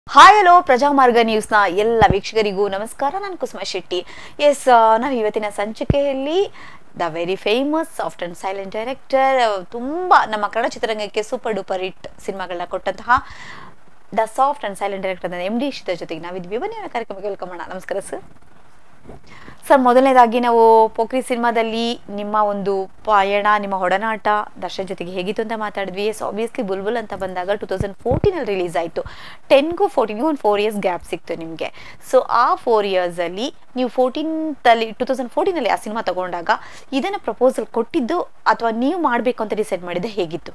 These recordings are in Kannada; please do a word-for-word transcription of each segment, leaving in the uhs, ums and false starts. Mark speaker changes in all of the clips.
Speaker 1: ಹಾಯ್ ಹಲೋ ಪ್ರಜಾಮಾರ್ಗ ನ್ಯೂಸ್ನ ಎಲ್ಲ ವೀಕ್ಷಕರಿಗೂ ನಮಸ್ಕಾರ. ನಾನು ಕುಸುಮಾ ಶೆಟ್ಟಿ. ಎಸ್, ನಾವು ಇವತ್ತಿನ ಸಂಚಿಕೆಯಲ್ಲಿ the very famous soft and silent director, ತುಂಬ ನಮ್ಮ ಕನ್ನಡ ಚಿತ್ರರಂಗಕ್ಕೆ ಸೂಪರ್ ಡೂಪರ್ ಹಿಟ್ ಸಿನಿಮಾಗಳನ್ನ ಕೊಟ್ಟಂತಹ the soft and silent director M D Shridhar ಜೊತೆಗೆ ನಾವಿದ್ವಿ. ಬನ್ನಿ ಅವರ ಕಾರ್ಯಕ್ರಮಕ್ಕೆ ವೆಲ್ಕಮ್ ಮಾಡೋಣ. ನಮಸ್ಕಾರ ಸರ್. ಸರ್, ಮೊದಲನೇದಾಗಿ ನಾವು ಪೋಖ್ರಿ ಸಿನಿಮಾದಲ್ಲಿ ನಿಮ್ಮ ಒಂದು ಪಯಣ, ನಿಮ್ಮ ಒಡನಾಟ ದರ್ಶನ್ ಜೊತೆಗೆ ಹೇಗಿತ್ತು ಅಂತ ಮಾತಾಡಿದ್ವಿ. ಎಸ್, ಆಬ್ವಿಯಸ್ಲಿ ಬುಲ್ಬುಲ್ ಅಂತ ಬಂದಾಗ ಟೂ ತೌಸಂಡ್ ಫೋರ್ಟೀನಲ್ಲಿ ರಿಲೀಸ್ ಆಯಿತು. ಟೆನ್ಗೂ ಫೋರ್ಟೀನ್ಗೂ ಒಂದು ಫೋರ್ ಇಯರ್ಸ್ ಗ್ಯಾಪ್ ಸಿಕ್ತು ನಿಮಗೆ. ಸೊ ಆ ಫೋರ್ ಇಯರ್ಸಲ್ಲಿ ನೀವು ಫೋರ್ಟೀನ್ತಲ್ಲಿ ಟೂ ತೌಸಂಡ್ ಫೋರ್ಟೀನಲ್ಲಿ ಆ ಸಿನಿಮಾ ತಗೊಂಡಾಗ ಇದನ್ನು ಪ್ರಪೋಸಲ್ ಕೊಟ್ಟಿದ್ದು ಅಥವಾ ನೀವು ಮಾಡಬೇಕು ಅಂತ ಡಿಸೈಡ್ ಮಾಡಿದ್ದೆ, ಹೇಗಿತ್ತು?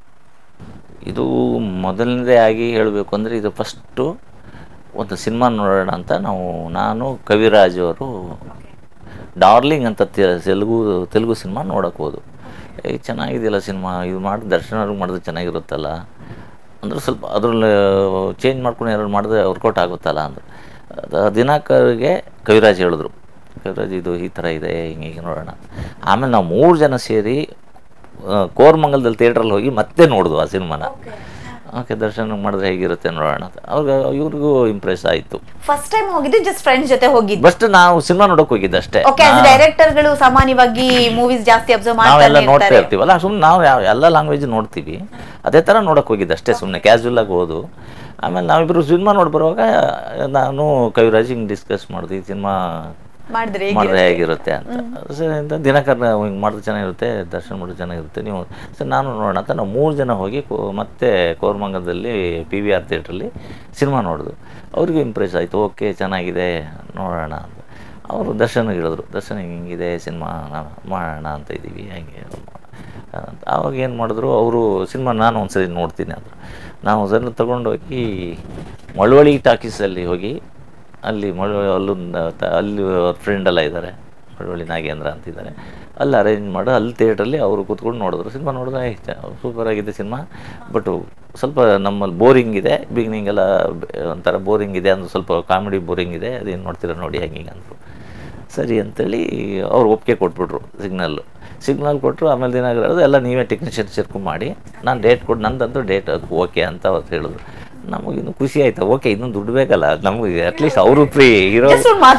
Speaker 2: ಇದು ಮೊದಲನೇದೇ ಆಗಿ ಹೇಳಬೇಕು ಅಂದರೆ, ಇದು ಫಸ್ಟು ಒಂದು ಸಿನಿಮಾ ನೋಡೋಣ ಅಂತ ನಾವು ನಾನು ಕವಿರಾಜ್ ಅವರು ಡಾರ್ಲಿಂಗ್ ಅಂತ ತೆಲುಗು ತೆಲುಗು ಸಿನಿಮಾ ನೋಡೋಕೆ ಹೋದು. ಈಗ ಚೆನ್ನಾಗಿದೆಯಲ್ಲ ಸಿನಿಮಾ, ಇದು ಮಾಡಿ ದರ್ಶನ ಅವ್ರಿಗೆ ಮಾಡಿದ್ರೆ ಚೆನ್ನಾಗಿರುತ್ತಲ್ಲ ಅಂದ್ರೆ ಸ್ವಲ್ಪ ಅದ್ರಲ್ಲಿ ಚೇಂಜ್ ಮಾಡ್ಕೊಂಡು ಯಾರು ಮಾಡಿದ್ರೆ ವರ್ಕೌಟ್ ಆಗುತ್ತಲ್ಲ ಅಂದ್ರೆ ದಿನಾಕರ್ಗೆ ಕವಿರಾಜ್ ಹೇಳಿದ್ರು, ಕವಿರಾಜ್ ಇದು ಈ ಥರ ಇದೆ, ಹಿಂಗೆ ಹೀಗೆ ನೋಡೋಣ. ಆಮೇಲೆ ನಾವು ಮೂರು ಜನ ಸೇರಿ ಕೋರಮಂಗಲದಲ್ಲಿ ಥಿಯೇಟ್ರಲ್ಲಿ ಹೋಗಿ ಮತ್ತೆ ನೋಡಿದ್ವು ಆ ಸಿನಿಮಾನ. ಓಕೆ, ದರ್ಶನ ಮಾಡಿದ್ರೆ ಹೇಗಿರುತ್ತೆ ನೋಡೋಣ ಅಂತ. ಅವ್ರಿಗೆ ಇವ್ರಿಗೂ ಇಂಪ್ರೆಸ್ ಆಯಿತು.
Speaker 1: ಫಸ್ಟ್ ಟೈಮ್ ಹೋಗಿದ್ದು ಜಸ್ಟ್ ಫ್ರೆಂಡ್ಸ್ ಜೊತೆ ಹೋಗಿದ್ದು?
Speaker 2: ಫಸ್ಟ್ ನಾವು ಸಿನಿಮಾ ನೋಡೋಕೆ ಹೋಗಿದ್ದು ಅಷ್ಟೇ.
Speaker 1: ಡೈರೆಕ್ಟರ್ಗಳು ಸಾಮಾನ್ಯವಾಗಿ ಮೂವೀಸ್ ಜಾಸ್ತಿ ಅಬ್ಸರ್ವ್ ಮಾಡ್ತಾರೆ,
Speaker 2: ನಾವೆಲ್ಲ ನೋಡ್ತಾ ಇರ್ತೀವಲ್ಲ, ಸುಮ್ಮನೆ ನಾವು ಯಾವ ಎಲ್ಲ ಲ್ಯಾಂಗ್ವೇಜ್ ನೋಡ್ತೀವಿ, ಅದೇ ಥರ ನೋಡೋಕೆ ಹೋಗಿದ್ದು ಅಷ್ಟೇ, ಸುಮ್ಮನೆ ಕ್ಯಾಶುವಲ್ ಆಗಿ ಹೋದು. ಆಮೇಲೆ ನಾವಿಬ್ಬರು ಸಿನಿಮಾ ನೋಡಿ ಬರುವಾಗ ನಾನು ಕವಿರಾಜ್ ಹಿಂಗೆ ಡಿಸ್ಕಸ್ ಮಾಡಿದ್ವಿ, ಸಿನಿಮಾ ಮಾಡಿದ್ರೆ ಹೇಗಿರುತ್ತೆ ಅಂತ. ಸರಿ ಅಂತ ದಿನಕರ್ನ ಹಿಂಗೆ ಮಾಡಿದ್ರೆ ಚೆನ್ನಾಗಿರುತ್ತೆ, ದರ್ಶನ ಮಾಡಿದ್ರೆ ಚೆನ್ನಾಗಿರುತ್ತೆ, ನೀವು ಸರ್ ನಾನು ನೋಡೋಣ ಅಂತ ನಾವು ಮೂರು ಜನ ಹೋಗಿ ಕೋ ಮತ್ತೆ ಕೋರಮಂಗಲದಲ್ಲಿ ಪಿ ವಿ ಆರ್ ಥಿಯೇಟ್ರಲ್ಲಿ ಸಿನಿಮಾ ನೋಡಿದ್ರು. ಅವ್ರಿಗೂ ಇಂಪ್ರೆಸ್ ಆಯಿತು, ಓಕೆ ಚೆನ್ನಾಗಿದೆ ನೋಡೋಣ ಅಂತ. ಅವರು ದರ್ಶನ ಹೇಳಿದ್ರು, ದರ್ಶನ ಹಿಂಗಿದೆ ಸಿನಿಮಾ ಮಾಡೋಣ ಅಂತ ಇದ್ದೀವಿ ಹಾಗೆ ಅಂತ. ಆವಾಗ ಏನು ಮಾಡಿದ್ರು ಅವರು, ಸಿನಿಮಾ ನಾನು ಒಂದು ಸರಿ ನೋಡ್ತೀನಿ ಅಂದರು. ನಾವು ಅದನ್ನು ತೊಗೊಂಡೋಗಿ ಮಳವಳ್ಳಿ ಟಾಕೀಸಲ್ಲಿ ಹೋಗಿ ಅಲ್ಲಿ ಮಳವಳ್ಳಿ ಅಲ್ಲೊಂದು ಅಲ್ಲಿ ಅವ್ರ ಫ್ರೆಂಡೆಲ್ಲ ಇದ್ದಾರೆ, ಮಳವಳ್ಳಿ ನಾಗೇಂದ್ರ ಅಂತಿದ್ದಾರೆ, ಅಲ್ಲಿ ಅರೇಂಜ್ ಮಾಡಿ ಅಲ್ಲಿ ಥಿಯೇಟ್ರಲ್ಲಿ ಅವರು ಕೂತ್ಕೊಂಡು ನೋಡಿದ್ರು. ಸಿನಿಮಾ ನೋಡಿದ್ರೆ ಸೂಪರಾಗಿದೆ ಸಿನಿಮಾ, ಬಟ್ ಸ್ವಲ್ಪ ನಮ್ಮಲ್ಲಿ ಬೋರಿಂಗ್ ಇದೆ, ಬಿಗಿನಿಂಗೆಲ್ಲ ಒಂಥರ ಬೋರಿಂಗ್ ಇದೆ ಅಂದ್ರೆ ಸ್ವಲ್ಪ ಕಾಮಿಡಿ ಬೋರಿಂಗ್ ಇದೆ, ಅದೇನು ನೋಡ್ತೀರ ನೋಡಿ ಹಂಗೆ ಅಂದರು. ಸರಿ ಅಂತೇಳಿ ಅವ್ರು ಒಪ್ಪಿಗೆ ಕೊಟ್ಬಿಟ್ರು, ಸಿಗ್ನಲ್ಲು ಸಿಗ್ನಲ್ ಕೊಟ್ಟರು. ಆಮೇಲೆ ದಿನ ಹೇಳೋದು ಎಲ್ಲ ನೀವೇ ಟೆಕ್ನಿಷಿಯನ್ ಸೇರ್ಕೊಂಡು ಮಾಡಿ, ನಾನು ಡೇಟ್ ಕೊಟ್ಟು ನಂದಂತೂ ಡೇಟ್ ಅದು ಓಕೆ ಅಂತ ಅವ್ರು ಹೇಳಿದ್ರು. ನಮಗಿನ್ನು ಖುಷಿ ಆಯ್ತು, ಓಕೆ ಇನ್ನೂ ದುಡ್ಡು ಬೇಕಲ್ಲ ನಮಗೆ, ಅಟ್ಲೀಸ್ಟ್ ಅವರು ಫ್ರೀ ಹೀರೋ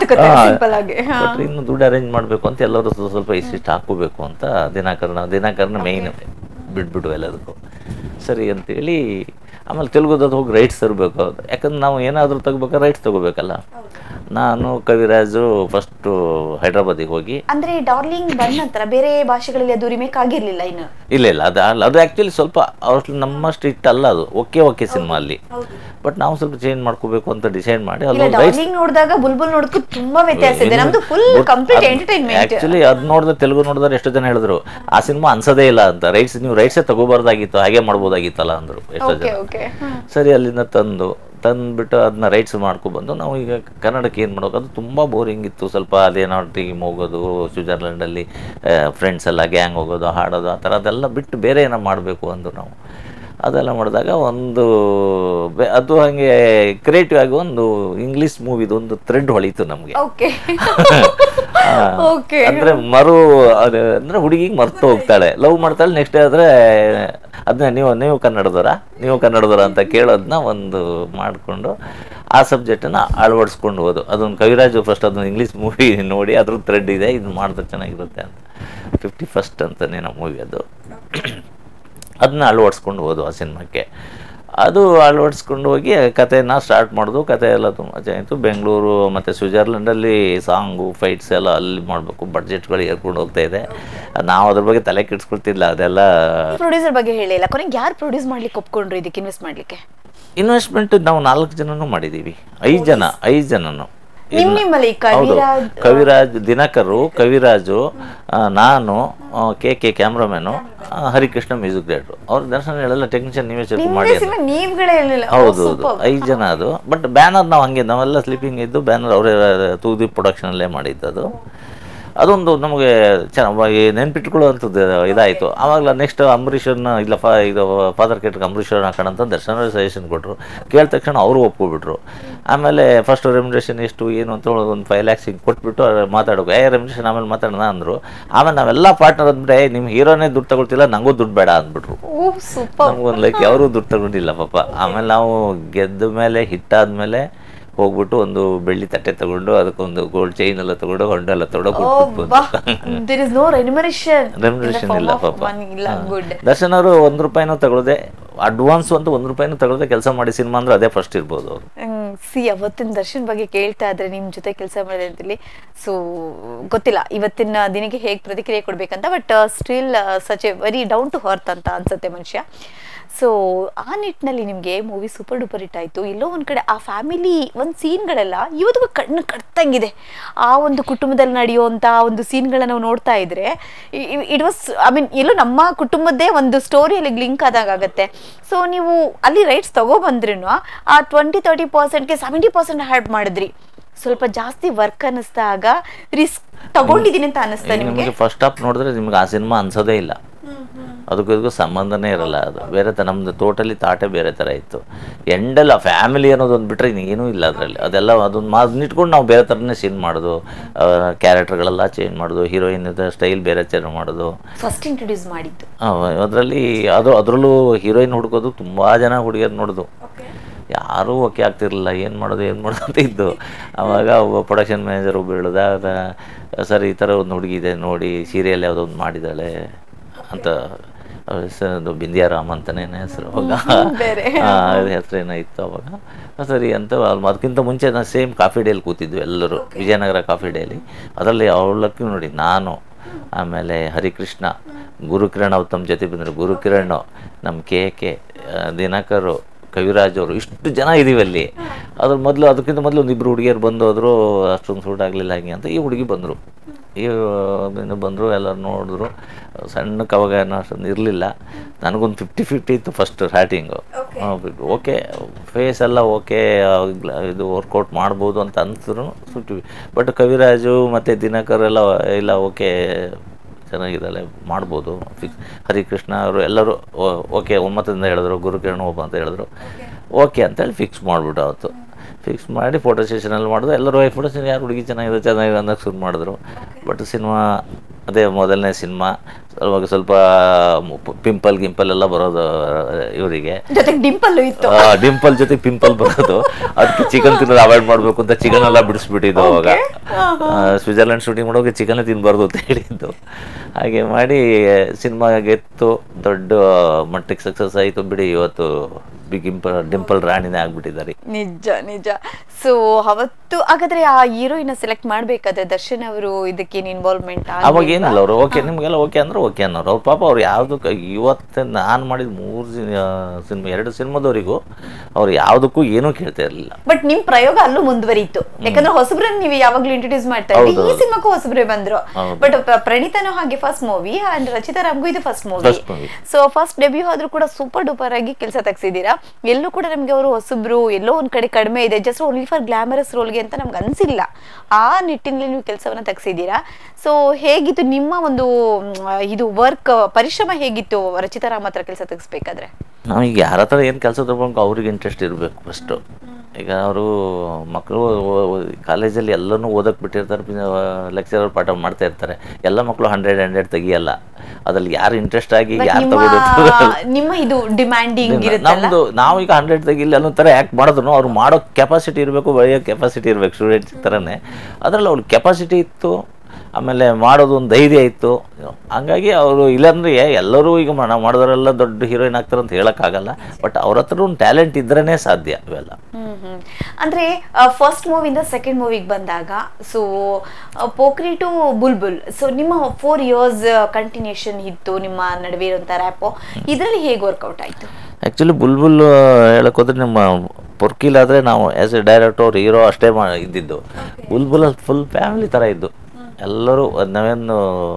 Speaker 2: ಇನ್ನು ದುಡ್ಡು ಅರೇಂಜ್ ಮಾಡಬೇಕು ಅಂತ ಎಲ್ಲರೂ ಸ್ವಲ್ಪ ಇಷ್ಟಿಷ್ಟು ಹಾಕೋಬೇಕು ಅಂತ ದಿನಾಕರಣ ದಿನಾಕರಣ ಮೇಯ್ನ್ ಬಿಟ್ಬಿಟ್ಟು ಎಲ್ಲದಕ್ಕೂ ಸರಿ ಅಂತೇಳಿ. ಆಮೇಲೆ ತೆಲುಗುದದು ಹೋಗಿ ರೈಟ್ಸ್ ತರಬೇಕು, ಯಾಕಂದ್ರೆ ನಾವು ಏನಾದರೂ ತೆಗ್ಬೇಕಾದ್ರೆ ರೈಟ್ಸ್ ತೊಗೋಬೇಕಲ್ಲ. ನಾನು ಕವಿರಾಜು ಫಸ್ಟು ಹೈದ್ರಾಬಾದಿಗೆ ಹೋಗಿ,
Speaker 1: ಅಂದರೆ ಡಾರ್ಲಿಂಗ್ ಬಂದ ನಂತರ ಬೇರೆ ಭಾಷೆಗಳಲ್ಲಿ ಅದು ರಿಮೇಕ್ ಆಗಿರಲಿಲ್ಲ ಇನ್ನು?
Speaker 2: ಇಲ್ಲ ಇಲ್ಲ ಅದು ಅದು ಆ್ಯಕ್ಚುಲಿ ಸ್ವಲ್ಪ ಅವ್ರು ನಮ್ಮಷ್ಟು ಇಟ್ಟು ಅಲ್ಲ, ಅದು ಓಕೆ ಓಕೆ ಸಿನಿಮಾ ಅಲ್ಲಿ, ಬಟ್ ನಾವು ಸ್ವಲ್ಪ ಚೇಂಜ್ ಮಾಡ್ಕೋಬೇಕು ಅಂತ ಡಿಸೈಡ್ ಮಾಡಿ
Speaker 1: ಡಾರ್ಲಿಂಗ್ ನೋಡಿದಾಗ ಬುಲ್ಬುಲ್ ನೋಡೋಕ್ಕೂ ತುಂಬಾ ವ್ಯತ್ಯಾಸ ಇದೆ, ನಮ್ದು ಫುಲ್ ಕಂಪ್ಲೀಟ್ ಎಂಟರ್ಟೈನ್ಮೆಂಟ್.
Speaker 2: ಆ್ಯಕ್ಚುಲಿ ಅದು ನೋಡಿದ್ರೆ ತೆಲುಗು ನೋಡಿದ್ರೆ ಎಷ್ಟೋ ಜನ ಹೇಳಿದ್ರು ಆ ಸಿನಿಮಾ ಅನ್ಸೋದೇ ಇಲ್ಲ ಅಂತ, ರೈಟ್ಸ್ ನೀವು ರೈಟ್ಸೇ ತಗೋಬಾರ್ದಾಗಿತ್ತು, ಹಾಗೆ ಮಾಡ್ಬೋದಾಗಿತ್ತಲ್ಲ ಅಂದರು ಎಷ್ಟೋ ಜನ. ಸರಿ ಅಲ್ಲಿಂದ ತಂದು ತಂದುಬಿಟ್ಟು ಅದನ್ನ ರೈಟ್ಸ್ ಮಾಡ್ಕೊಬಂದು ನಾವು ಈಗ ಕನ್ನಡಕ್ಕೆ ಏನು ಮಾಡೋದು, ಅದು ತುಂಬ ಬೋರಿಂಗ್ ಇತ್ತು ಸ್ವಲ್ಪ. ಅದೇನೋ ಟೀಮ್ ಹೋಗೋದು, ಸ್ವಿಟ್ಜರ್ಲೆಂಡಲ್ಲಿ ಫ್ರೆಂಡ್ಸ್ ಎಲ್ಲ ಗ್ಯಾಂಗ್ ಹೋಗೋದು, ಹಾಡೋದು, ಆ ಥರ ಅದೆಲ್ಲ ಬಿಟ್ಟು ಬೇರೆ ಏನೋ ಮಾಡಬೇಕು ಅಂದು ನಾವು ಅದೆಲ್ಲ ಮಾಡಿದಾಗ ಒಂದು ಅದು ಹಾಗೆ ಕ್ರಿಯೇಟಿವ್ ಆಗಿ ಒಂದು ಇಂಗ್ಲೀಷ್ ಮೂವಿದು ಒಂದು ಥ್ರೆಡ್ ಹೊಳೀತು ನಮಗೆ. ಅಂದರೆ ಮರು ಅಂದರೆ ಹುಡುಗಿಗೆ ಮರ್ತು ಹೋಗ್ತಾಳೆ, ಲವ್ ಮಾಡ್ತಾಳೆ, ನೆಕ್ಸ್ಟ್ ಆದರೆ ಅದನ್ನ ನೀವು ನೀವು ಕನ್ನಡದವರ ನೀವು ಕನ್ನಡದವರ ಅಂತ ಕೇಳೋದನ್ನ ಒಂದು ಮಾಡಿಕೊಂಡು ಆ ಸಬ್ಜೆಕ್ಟನ್ನು ಅಳವಡಿಸ್ಕೊಂಡು ಹೋದು. ಅದೊಂದು ಕವಿರಾಜು ಫಸ್ಟ್ ಅದೊಂದು ಇಂಗ್ಲೀಷ್ ಮೂವಿ ನೋಡಿ ಅದ್ರ ಥ್ರೆಡ್ ಇದೆ, ಇದು ಮಾಡಿದ್ರೆ ಚೆನ್ನಾಗಿರುತ್ತೆ ಅಂತ. ಫಿಫ್ಟಿ ಫಸ್ಟ್ ಅಂತಲೇ ನಮ್ಮ ಮೂವಿ ಅದು, ಅದನ್ನ ಅಳವಡಿಸ್ಕೊಂಡು ಹೋದು ಆ ಸಿನಿಮಾಕ್ಕೆ. ಅದು ಅಳವಡಿಸ್ಕೊಂಡು ಹೋಗಿ ಕಥೆನ ಸ್ಟಾರ್ಟ್ ಮಾಡೋದು. ಕತೆ ಎಲ್ಲ ತುಂಬ ಚೆನ್ನಾಗಿತ್ತು. ಬೆಂಗಳೂರು ಮತ್ತು ಸ್ವಿಟ್ಜರ್ಲೆಂಡಲ್ಲಿ ಸಾಂಗು ಫೈಟ್ಸ್ ಎಲ್ಲ ಅಲ್ಲಿ ಮಾಡಬೇಕು, ಬಡ್ಜೆಟ್ಗಳು ಏರ್ಕೊಂಡು ಹೋಗ್ತಾ ಇದೆ. ನಾವು ಅದ್ರ ಬಗ್ಗೆ ತಲೆ ಕೆಡಿಸ್ಕೊಳ್ತಿಲ್ಲ. ಅದೆಲ್ಲ
Speaker 1: ಪ್ರೊಡ್ಯೂಸರ್ ಬಗ್ಗೆ ಹೇಳಿಲ್ಲ, ಕೊನೆಗೆ ಯಾರು ಪ್ರೊಡ್ಯೂಸ್ ಮಾಡ್ಲಿಕ್ಕೆ ಒಪ್ಕೊಂಡ್ರು ಇದಕ್ಕೆ ಇನ್ವೆಸ್ಟ್ ಮಾಡಲಿಕ್ಕೆ?
Speaker 2: ಇನ್ವೆಸ್ಟ್ಮೆಂಟ್ ನಾವು ನಾಲ್ಕು ಜನನೂ ಮಾಡಿದ್ದೀವಿ, ಐದು ಜನ ಐದು ಜನನು ಕವಿರಾಜ್, ದಿನಕರು, ಕವಿರಾಜು, ನಾನು, K K cameraman, Harikrishna music director. ಅವ್ರ ದರ್ಶನ ಹೇಳಲ್ಲ ಟೆಕ್ನಿಷಿಯನ್ ನೀವೇ ಸೇರ್ಕೊಂಡು ಮಾಡಿ. ಹೌದು ಹೌದು ಐದು ಜನ ಅದು. ಬಟ್ ಬ್ಯಾನರ್ ನಾವು ಹಂಗೆ ನಾವೆಲ್ಲ ಸ್ಲೀಪಿಂಗ್ ಇದ್ದು ಬ್ಯಾನರ್ ಅವರೇ ತೂದಿ ಪ್ರೊಡಕ್ಷನಲ್ಲೇ ಮಾಡಿದ್ದದು. ಅದೊಂದು ನಮಗೆ ಚೆನ್ನಾಗಿ ನೆನ್ಪಿಟ್ಕೊಳ್ಳುವಂಥದ್ದು ಇದಾಯಿತು. ಆವಾಗಲ ನೆಕ್ಸ್ಟ್ ಅಂಬರೀಷನ್ನ ಇಲ್ಲ ಫಾ ಇದು ಫಾದರ್ ಕೇಟ್ರಿಗೆ ಅಂಬರೀಷರನ್ನ ಹಾಕೋಣ ಅಂತ ದರ್ಶನ ಸಜೆಷನ್ ಕೊಟ್ಟರು. ಕೇಳಿದ ತಕ್ಷಣ ಅವರು ಒಪ್ಕೊಬಿಟ್ರು. ಆಮೇಲೆ ಫಸ್ಟ್ ರೆಮ್ಯುನರೇಷನ್ ಎಷ್ಟು ಏನು ಅಂತ ಒಂದು ಫೈವ್ ಲ್ಯಾಕ್ಸ್ ಹಿಂಗೆ ಕೊಟ್ಬಿಟ್ಟು ಮಾತಾಡೋಕೆ ಏ ರೆಮ್ಯುನರೇಷನ್ ಆಮೇಲೆ ಮಾತಾಡೋಣ ಅಂದರು. ಆಮೇಲೆ ನಾವೆಲ್ಲ ಪಾರ್ಟ್ನರ್ ಅಂದ್ಬಿಟ್ಟೆ ನಿಮ್ಮ ಹೀರೋನೇ ದುಡ್ಡು ತಗೊಳ್ತಿಲ್ಲ, ನನಗೂ ದುಡ್ಡು ಬೇಡ ಅಂದ್ಬಿಟ್ರು. ನಮಗೊಂದು ಲೈಕ್ ಯಾರೂ ದುಡ್ಡು ತಗೊಂಡಿಲ್ಲ ಪಾಪ. ಆಮೇಲೆ ನಾವು ಗೆದ್ದ ಮೇಲೆ ಹಿಟ್ಟಾದ್ಮೇಲೆ ಹೋಗ್ಬಿಟ್ಟು ಒಂದು ಬೆಳ್ಳಿ ತಟ್ಟೆ ತಗೊಂಡು ಅದಕ್ಕೊಂದು ಗೋಲ್ಡ್ ಚೈನ್ ಎಲ್ಲ ತಗೊಂಡು ಹೊಂಡ ಎಲ್ಲ ತಗೊಂಡು ರೆಮ್ಯುನರೇಷನ್ ಇಲ್ಲ ಪಾಪ. ದರ್ಶನ್ ಅವರು ಒಂದ್ ರೂಪಾಯಿನೂ ತಗೊಳ್ಳದೆ ಅಡ್ವಾನ್ಸ್ ಅಂತ ಒಂದ್ ರೂಪಾಯಿನೂ ತಗೊಳ್ಳದೆ ಕೆಲಸ ಮಾಡಿ ಸಿನಿಮಾ ಅಂದ್ರೆ ಅದೇ ಫಸ್ಟ್ ಇರ್ಬೋದು ಅವರು.
Speaker 1: ಸಿ ಅವತ್ತಿನ ದರ್ಶನ್ ಬಗ್ಗೆ ಕೇಳ್ತಾ ಇದ್ರೆ ನಿಮ್ ಜೊತೆ ಕೆಲಸ ಮಾಡಿದ್ರಲ್ಲಿ ಸೊ ಗೊತ್ತಿಲ್ಲ ಇವತ್ತಿನ ದಿನಕ್ಕೆ ಹೇಗೆ ಪ್ರತಿಕ್ರಿಯೆ ಕೊಡ್ಬೇಕಂತ, but still such a very down to earth ಅಂತ ಅನ್ಸುತ್ತೆ ಮನುಷ್ಯ. ಸೊ ಆ ನಿಟ್ಟಿನಲ್ಲಿ ನಿಮಗೆ ಮೂವಿ ಸೂಪರ್ ಡೂಪರ್ ಹಿಟ್ ಆಯಿತು. ಎಲ್ಲೋ ಒಂದು ಕಡೆ ಆ ಫ್ಯಾಮಿಲಿ ಒಂದು ಸೀನ್ಗಳೆಲ್ಲ ಇವತ್ತಿಗೂ ಕಣ್ಣು ಕಟ್ತಂಗಿದೆ. ಆ ಒಂದು ಕುಟುಂಬದಲ್ಲಿ ನಡೆಯುವಂಥ ಒಂದು ಸೀನ್ಗಳನ್ನ ನಾವು ನೋಡ್ತಾ ಇದ್ರೆ ಇಟ್ ವಾಸ್ ಐ ಮೀನ್ ಎಲ್ಲೋ ನಮ್ಮ ಕುಟುಂಬದ್ದೇ ಒಂದು ಸ್ಟೋರಿಯಲ್ಲಿ ಲಿಂಕ್ ಆದಾಗ ಆಗುತ್ತೆ. ಸೊ ನೀವು ಅಲ್ಲಿ ರೈಟ್ಸ್ ತಗೊಬಂದ್ರೂ ಆ ಟ್ವೆಂಟಿ ತರ್ಟಿ ಪರ್ಸೆಂಟ್ಗೆ ಸೆವೆಂಟಿ ಪರ್ಸೆಂಟ್ ಹ್ಯಾಡ್ ಮಾಡಿದ್ರಿ. ಸ್ವಲ್ಪ ಜಾಸ್ತಿ ವರ್ಕ್ ಅನ್ನಿಸ್ದಾಗ ರಿಸ್ಕ್ ತಗೊಂಡಿದ್ದೀನಿ ಅಂತ ಅನ್ನಿಸ್ತಾ ನಿಮಗೆ?
Speaker 2: ಫಸ್ಟ್ ಹಾಫ್ ನೋಡಿದ್ರೆ ನಿಮ್ಗೆ ಆ ಸಿನಿಮಾ ಅನ್ಸೋದೇ ಇಲ್ಲ, ಅದಕ್ಕೂ ಇದಕ್ಕೂ ಸಂಬಂಧನೇ ಇರಲ್ಲ. ಅದು ಬೇರೆ ಥರ ನಮ್ಮದು ಟೋಟಲಿ ತಾಟೆ ಬೇರೆ ಥರ ಇತ್ತು. ಎಂಡೆಲ್ಲ ಫ್ಯಾಮಿಲಿ ಅನ್ನೋದೊಂದು ಬಿಟ್ಟರೆ ಏನೂ ಇಲ್ಲ ಅದರಲ್ಲಿ. ಅದೆಲ್ಲ ಅದೊಂದು ಮಾತು ಇಟ್ಕೊಂಡು ನಾವು ಬೇರೆ ಥರನೇ ಸೀನ್ ಮಾಡೋದು, ಕ್ಯಾರೆಕ್ಟರ್ಗಳೆಲ್ಲ ಚೇಂಜ್ ಮಾಡೋದು, ಹೀರೋಯಿನ್ ಸ್ಟೈಲ್ ಬೇರೆ ಚೇಂಜ್ ಮಾಡೋದು.
Speaker 1: ಫಸ್ಟ್ ಇಂಟ್ರೊಡ್ಯೂಸ್ ಮಾಡಿದ್ದು
Speaker 2: ಅದರಲ್ಲಿ ಅದು ಅದರಲ್ಲೂ ಹೀರೋಯಿನ್ ಹುಡುಕೋದು ತುಂಬ ಜನ ಹುಡುಗಿಯರು ನೋಡೋದು, ಯಾರೂ ಓಕೆ ಆಗ್ತಿರಲಿಲ್ಲ. ಏನು ಮಾಡೋದು ಏನು ಮಾಡೋದು ಅಂತ ಇದ್ದು. ಆವಾಗ ಒಬ್ಬ ಪ್ರೊಡಕ್ಷನ್ ಮ್ಯಾನೇಜರ್ ಒಬ್ಬ ಹೇಳಿದ, ಸರ್ ಈ ಥರ ಒಂದು ಹುಡುಗಿ ಇದೆ ನೋಡಿ, ಸೀರಿಯಲ್ ಯಾವುದೋ ಒಂದು ಮಾಡಿದ್ದಾಳೆ ಅಂತ. ಹೆಸರು ಬಿಂದಿಯಾರಾಮ್ ಅಂತಲೇ ಹೆಸರು ಅವಾಗ, ಹೆಸರು ಏನಾಯಿತು ಅವಾಗ. ಸರಿ ಅಂತ ಅದಕ್ಕಿಂತ ಮುಂಚೆ ನಾನು ಸೇಮ್ ಕಾಫಿ ಡೇಲಿ ಕೂತಿದ್ವಿ ಎಲ್ಲರೂ, ವಿಜಯನಗರ ಕಾಫಿ ಡೇಲಿ. ಅದರಲ್ಲಿ ಅವಳಕ್ಕೂ ನೋಡಿ ನಾನು, ಆಮೇಲೆ ಹರಿಕೃಷ್ಣ, ಗುರುಕಿರಣ್ ಅವ್ರು ತಮ್ಮ ಜೊತೆ ಬಂದರು, ಗುರುಕಿರಣ್, ನಮ್ಮ ಕೆ ಕೆ ದಿನಕರು, ಕವಿರಾಜ್ ಅವರು, ಇಷ್ಟು ಜನ ಇದೀವಿ ಅಲ್ಲಿ. ಅದ್ರ ಮೊದಲು ಅದಕ್ಕಿಂತ ಮೊದಲು ಒಂದು ಇಬ್ಬರು ಹುಡುಗಿಯರು ಬಂದು ಹೋದರು, ಅಷ್ಟೊಂದು ಸೂಟ್ ಆಗಲಿಲ್ಲ ಹಾಗೆ ಅಂತ. ಈ ಹುಡುಗಿ ಬಂದರು, ಈ ಬಂದರು, ಎಲ್ಲರೂ ನೋಡಿದ್ರು. ಸಣ್ಣಕ್ಕೆ ಅವಾಗ ಅಷ್ಟೊಂದು ಇರಲಿಲ್ಲ, ನನಗೊಂದು ಫಿಫ್ಟಿ ಫಿಫ್ಟಿ ಇತ್ತು ಫಸ್ಟ್ ಸ್ಟಾರ್ಟಿಂಗು. ಓಕೆ ಫೇಸ್ ಎಲ್ಲ ಓಕೆ ಇದು ವರ್ಕೌಟ್ ಮಾಡ್ಬೋದು ಅಂತ ಅನ್ಸಿದ್ರು ಸುಟ್ವಿ. ಬಟ್ ಕವಿರಾಜು ಮತ್ತು ದಿನಕರ್ ಎಲ್ಲ ಇಲ್ಲ ಓಕೆ ಚೆನ್ನಾಗಿದ್ದಾಳೆ ಮಾಡ್ಬೋದು ಫಿಕ್ಸ್. ಹರಿಕೃಷ್ಣ ಅವರು ಎಲ್ಲರೂ ಓಕೆ ಒಮ್ಮತದಿಂದ ಹೇಳಿದ್ರು, ಗುರುಕಿರಣ್ ಒಬ್ಬ ಅಂತ ಹೇಳಿದ್ರು, ಓಕೆ ಅಂತೇಳಿ ಫಿಕ್ಸ್ ಮಾಡಿಬಿಟ್ಟು ಅವತ್ತು ಫಿಕ್ಸ್ ಮಾಡಿ ಫೋಟೋ ಸೆಷನಲ್ಲಿ ಮಾಡಿದ್ರು. ಎಲ್ಲರೂ ಫೋಟೋ ಸೆಷನ್ ಯಾರು ಹುಡುಗಿ ಚೆನ್ನಾಗಿದೆ ಚೆನ್ನಾಗಿದೆ ಅನ್ನೋಕ್ಕೆ ಶುರು ಮಾಡಿದ್ರು. ಬಟ್ ಸಿನಿಮಾ ಅದೇ ಮೊದಲನೇ ಸಿನಿಮಾ, ಅವಾಗ ಸ್ವಲ್ಪ ಪಿಂಪಲ್ ಗಿಂಪಲ್ ಎಲ್ಲ ಬರೋದು ಇವರಿಗೆ,
Speaker 1: ಡಿಂಪಲ್ ಇತ್ತು,
Speaker 2: ಡಿಂಪಲ್ ಜೊತೆ ಪಿಂಪಲ್ ಬರೋದು. ಅದಕ್ಕೆ ಚಿಕನ್ ತಿನ್ನೋದು ಅವಾಯ್ಡ್ ಮಾಡಬೇಕು ಅಂತ ಚಿಕನ್ ಎಲ್ಲ ಬಿಡಿಸ್ಬಿಟ್ಟಿದ್ದು. ಅವಾಗ ಸ್ವಿಟ್ಜರ್ಲೆಂಡ್ ಶೂಟಿಂಗ್ ಮಾಡೋಕೆ ಚಿಕನ್ ತಿನ್ಬಾರ್ದು ಅಂತ ಹೇಳಿದ್ದು. ಹಾಗೆ ಮಾಡಿ ಸಿನಿಮಾ ಗೆತ್ತು, ದೊಡ್ಡ ಮಟ್ಟಿಗೆ ಸಕ್ಸಸ್ ಆಯಿತು ಬಿಡಿ. ಇವತ್ತು ಬಿಗ್ ಡಿಂಪಲ್ ಡಿಂಪಲ್ ರಾಣಿನೇ ಆಗ್ಬಿಟ್ಟಿದ್ದಾರೆ.
Speaker 1: ನಿಜ ನಿಜ. ಸೊ ಅವತ್ತು ಹಾಗಾದ್ರೆ ಆ ಹೀರೋಯಿನ್ ಸೆಲೆಕ್ಟ್ ಮಾಡ್ಬೇಕಾದ್ರೆ ದರ್ಶನ್ ಅವರು ಇದಕ್ಕೇನು ಇನ್ವಾಲ್ವ್ಮೆಂಟ್
Speaker 2: ಅವಾಗ ಏನಿಲ್ಲ, ಅವರು ಓಕೆ ನಿಮಗೆಲ್ಲ ಓಕೆ ಅಂದ್ರೆ ಓಕೆ ಅನ್ನೋರು. ಅವ್ರು ಪಾಪ ಅವ್ರು ಯಾವುದಕ್ಕೆ ಇವತ್ತು ನಾನು ಮಾಡಿದ ಮೂರು ಸಿನಿಮಾ ಎರಡು ಸಿನಿಮಾದವರಿಗೂ ಅವ್ರು ಯಾವುದಕ್ಕೂ ಏನೂ ಕೇಳ್ತಾ ಇರಲಿಲ್ಲ.
Speaker 1: ಬಟ್ ನಿಮ್ ಪ್ರಯೋಗ ಅಲ್ಲೂ ಮುಂದುವರಿಯಿತು, ಯಾಕಂದ್ರೆ ಹೊಸಬ್ರನ್ನ ನೀವು ಯಾವಾಗ್ಲೂ ಇಂಟ್ರೊಡ್ಯೂಸ್ ಮಾಡ್ತಾ ಇದ್ರಿ. ಈ ಸಿನಿಮಾಕ್ಕೂ ಹೊಸಬ್ರೆ ಬಂದ್ರು. ಬಟ್ ಪ್ರಣೀತನೂ ಹಾಗೆ ಫಸ್ಟ್ ಮೂವಿ ಅಂಡ್ ರಚಿತಾ ರಾಮ್ಗೂ ಇದು first movie. So first debut ಆದ್ರೂ ಕೂಡ ಸೂಪರ್ ಡೂಪರ್ ಆಗಿ ಕೆಲಸ ತೆಗ್ಸಿದೀರಾ. ಎಲ್ಲೂ ಕೂಡ ನಮ್ಗೆ ಅವರು ಹೊಸಬ್ರು, ಎಲ್ಲೋ ಒಂದ್ ಕಡೆ ಕಡಿಮೆ ಇದೆ, ಜಸ್ಟ್ ಓನ್ಲಿ ಫಾರ್ ಗ್ಲಾಮರಸ್ ರೋಲ್ಗೆ ಅಂತ ನಮ್ಗೆ ಅನ್ಸಿಲ್ಲ. ಆ ನಿಟ್ಟಿನಲ್ಲಿ ನೀವು ಕೆಲಸವನ್ನ ತೆಗ್ಸಿದೀರಾ. ಸೊ ಹೇಗಿತ್ತು ನಿಮ್ಮ ಒಂದು ಇದು ವರ್ಕ್ ಪರಿಶ್ರಮ ಹೇಗಿತ್ತು ರಚಿತಾ ರಾಮ್ ಹತ್ರ ಕೆಲಸ ತೆಗಿಸ್ಬೇಕಾದ್ರೆ?
Speaker 2: ನಾವೀಗ ಯಾರ ಹತ್ರ ಏನು ಕೆಲಸ ತಗೊಂಡು ಅವ್ರಿಗೆ ಇಂಟ್ರೆಸ್ಟ್ ಇರಬೇಕು ಫಸ್ಟು. ಈಗ ಅವರು ಮಕ್ಕಳು ಕಾಲೇಜಲ್ಲಿ ಎಲ್ಲನೂ ಓದಕ್ಕೆ ಬಿಟ್ಟಿರ್ತಾರೆ, ಲೆಕ್ಚರರ್ ಪಾಠ ಮಾಡ್ತಾ ಇರ್ತಾರೆ. ಎಲ್ಲ ಮಕ್ಕಳು ಹಂಡ್ರೆಡ್ ಹಂಡ್ರೆಡ್ ತೆಗಿಯಲ್ಲ. ಅದ್ರಲ್ಲಿ ಯಾರು ಇಂಟ್ರೆಸ್ಟ್ ಆಗಿ ಯಾರು ತಗೊಂಡಿರ್ತಾರೆ,
Speaker 1: ನಿಮ್ಮ ಇದು ಡಿಮ್ಯಾಂಡಿಂಗ್ ಇರುತ್ತೆ.
Speaker 2: ನಮ್ದು ನಾವೀಗ ಹಂಡ್ರೆಡ್ ತೆಗಿಲ್ಲ ಅನ್ನೋ ಥರ ಆ್ಯಕ್ಟ್ ಮಾಡಿದ್ರು ಅವ್ರು ಮಾಡೋ ಕೆಪಾಸಿಟಿ ಇರಬೇಕು, ಬರೆಯೋ ಕೆಪಾಸಿಟಿ ಇರಬೇಕು ಸ್ಟೂಡೆಂಟ್ಸ್ ಥರನೇ. ಅದರಲ್ಲಿ ಅವ್ರ ಕೆಪಾಸಿಟಿ ಇತ್ತು, ಆಮೇಲೆ ಮಾಡೋದು ಒಂದು ಧೈರ್ಯ ಇತ್ತು. ಹಂಗಾಗಿ ಅವರು ಇಲ್ಲಾಂದ್ರೆ ಎಲ್ಲರೂ ಈಗ ನಾವು ಮಾಡಿದವರೆಲ್ಲ ದೊಡ್ಡ ಹೀರೋಯಿನ್ ಆಗ್ತಾರೆ ಅಂತ ಹೇಳೋಕ್ಕಾಗಲ್ಲ. ಬಟ್ ಅವ್ರ ಹತ್ರ ಒಂದು ಟ್ಯಾಲೆಂಟ್ ಇದ್ರೇ ಸಾಧ್ಯ ಇವೆಲ್ಲ.
Speaker 1: ಅಂದ್ರೆ ಫಸ್ಟ್ ಮೂವಿಂದ ಸೆಕೆಂಡ್ ಮೂವಿಗೆ ಬಂದಾಗ, ಸೊ ಪೋಖ್ರಿ ಟು ಬುಲ್ಬುಲ್, ಸೊ ನಿಮ್ಮ ಫೋರ್ ಇಯರ್ಸ್ ಕಂಟಿನ್ಯೂಷನ್ ಇತ್ತು ನಿಮ್ಮ ನಡುವೆ ಇರುವಂತ ರ್ಯಾಪೋ, ಇದರಲ್ಲಿ ಹೇಗೆ ವರ್ಕೌಟ್ ಆಯ್ತು?
Speaker 2: ಆ್ಯಕ್ಚುಲಿ ಬುಲ್ಬುಲ್ ಹೇಳಕ್ ಹೋದ್ರೆ ನಮ್ಮ ಪೊರ್ಕಿಲಾದರೆ ನಾವು ಆ್ಯಸ್ ಎ ಡೈರೆಕ್ಟರ್ ಹೀರೋ ಅಷ್ಟೇ ಮಾ ಇದ್ದಿದ್ದು. ಬುಲ್ಬುಲಲ್ಲಿ ಫುಲ್ ಫ್ಯಾಮಿಲಿ ಥರ ಇದ್ದು ಎಲ್ಲರೂ. ನಾವೇನು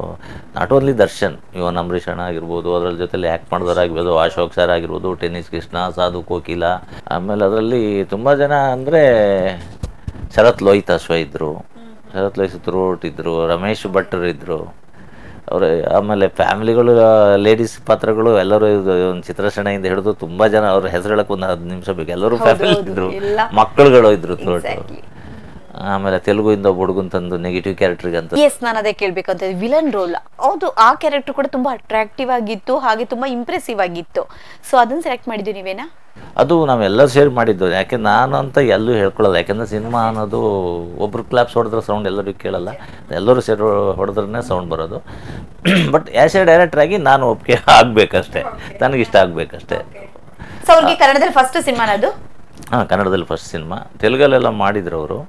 Speaker 2: not only Darshan, even Ambareesh ಅಣ್ಣ ಆಗಿರ್ಬೋದು, ಅದ್ರ ಜೊತೆಲಿ ಆ್ಯಕ್ಟ್ ಮಾಡಿದವರಾಗಿರ್ಬೋದು, ಅಶೋಕ್ ಸರ್ ಆಗಿರ್ಬೋದು, ಟೆನ್ನಿಸ್ ಕೃಷ್ಣ, ಸಾಧು ಕೋಕಿಲ, ಆಮೇಲೆ ಅದರಲ್ಲಿ ತುಂಬ ಜನ ಅಂದರೆ ಶರತ್ ಲೋಹಿತಾಶ್ವ ಇದ್ದರು, ಶರತ್ ಲೈಸೂರು ಇದ್ದರು, ರಮೇಶ್ ಭಟ್ರು ಇದ್ದರು, ಅವರು ಆಮೇಲೆ ಫ್ಯಾಮಿಲಿಗಳು ಲೇಡೀಸ್ ಪಾತ್ರಗಳು ಎಲ್ಲರೂ ಒಂದು ಚಿತ್ರಸೇನೆಯಿಂದ ಹಿಡಿದು ತುಂಬ ಜನ ಅವ್ರ ಹೆಸರು ಹೇಳಕ್ಕೆ ಒಂದು ಹತ್ತು ನಿಮಿಷ ಬೇಕು, ಎಲ್ಲರೂ ಫ್ಯಾಮಿಲಿ ಇದ್ದರು, ಮಕ್ಕಳುಗಳು ಇದ್ರು ಥ್ರೋಟ್. ಆಮೇಲೆ ತೆಲುಗುಯಿಂದ ಹುಡುಗನ್ ತಂದು ನೆಗೆಟಿವ್ ಕ್ಯಾರೆಕ್ಟರ್ಗೆ ಅಂತ.
Speaker 1: ಎಸ್, ನಾನು ಅದೇ ಕೇಳ್ಬೇಕಂತ ವಿಲನ್ ರೋಲ್, ಹೌದು ಆ ಕ್ಯಾರೆಕ್ಟರ್ ಕೂಡ ತುಂಬಾ ಅಟ್ರಾಕ್ಟಿವ್ ಆಗಿತ್ತು, ಹಾಗೆ ತುಂಬಾ ಇಂಪ್ರೆಸಿವ್ ಆಗಿತ್ತು. ಸೊ ಅದನ್ನ ಸೆಲೆಕ್ಟ್ ಮಾಡಿದ್ವಿ ನೀವೇನಾ?
Speaker 2: ಅದು ನಾವೆಲ್ಲರೂ ಸೇರಿ ಮಾಡಿದ್ದು. ಯಾಕೆ ನಾನು ಅಂತ ಎಲ್ಲೂ ಹೇಳ್ಕೊಳ್ಳಲ್ಲ, ಯಾಕೆಂದರೆ ಸಿನಿಮಾ ಅನ್ನೋದು ಒಬ್ರು ಕ್ಲಾಪ್ಸ್ ಹೊಡೆದ್ರೆ ಸೌಂಡ್ ಎಲ್ಲರಿಗೂ ಕೇಳಲ್ಲ, ಎಲ್ಲರೂ ಸೇರಿ ಹೊಡೆದ್ರೆ ಸೌಂಡ್ ಬರೋದು. ಬಟ್ ಆ್ಯಸ್ ಎ ಡೈರೆಕ್ಟರ್ ಆಗಿ ನಾನು ಒಪ್ಪಿಗೆ ಆಗಬೇಕಷ್ಟೇ, ನನಗಿಷ್ಟ ಆಗಬೇಕಷ್ಟೇ.
Speaker 1: ಸೊ ಅವ್ರಿಗೆ ಕನ್ನಡದಲ್ಲಿ ಫಸ್ಟ್ ಸಿನಿಮಾನ ಅದು?
Speaker 2: ಹಾಂ, ಕನ್ನಡದಲ್ಲಿ ಫಸ್ಟ್ ಸಿನಿಮಾ. ತೆಲುಗಲ್ಲೆಲ್ಲ ಮಾಡಿದ್ರು ಅವರು.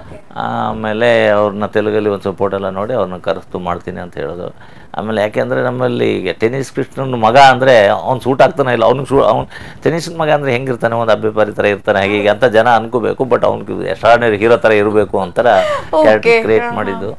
Speaker 2: ಆಮೇಲೆ ಅವ್ರನ್ನ ತೆಲುಗಲ್ಲಿ ಒಂದು ಸ್ವಲ್ಪ ಫೋಟೋ ಎಲ್ಲ ನೋಡಿ ಅವ್ರನ್ನ ಕರೆಸ್ತು ಮಾಡ್ತೀನಿ ಅಂತ ಹೇಳೋದು. ಆಮೇಲೆ ಯಾಕೆಂದರೆ ನಮ್ಮಲ್ಲಿ ಈಗ ಟೆನ್ನಿಸ್ ಕೃಷ್ಣನ ಮಗ ಅಂದರೆ ಅವ್ನು ಸೂಟ್ ಆಗ್ತಾನೆ ಇಲ್ಲ, ಅವ್ನಿಗೆ ಸೂ ಅವ್ನು ಟೆನ್ನಿಸ್ ಮಗ ಅಂದರೆ ಹೆಂಗಿರ್ತಾನೆ, ಒಂದು ಅಭ್ಯಪಾರಿ ಥರ ಇರ್ತಾನೆ, ಹಾಗೆ ಹೀಗೆ ಅಂತ ಜನ ಅನ್ಕೋಬೇಕು. ಬಟ್ ಅವ್ನಿಗೆ ಎಷ್ಟಾರ್ಡಿನರಿ ಹೀರೋ ಥರ ಇರಬೇಕು ಅಂತಾರ ಕ್ಯಾರೆಕ್ಟರ್ ಕ್ರಿಯೇಟ್ ಮಾಡಿದ್ದು.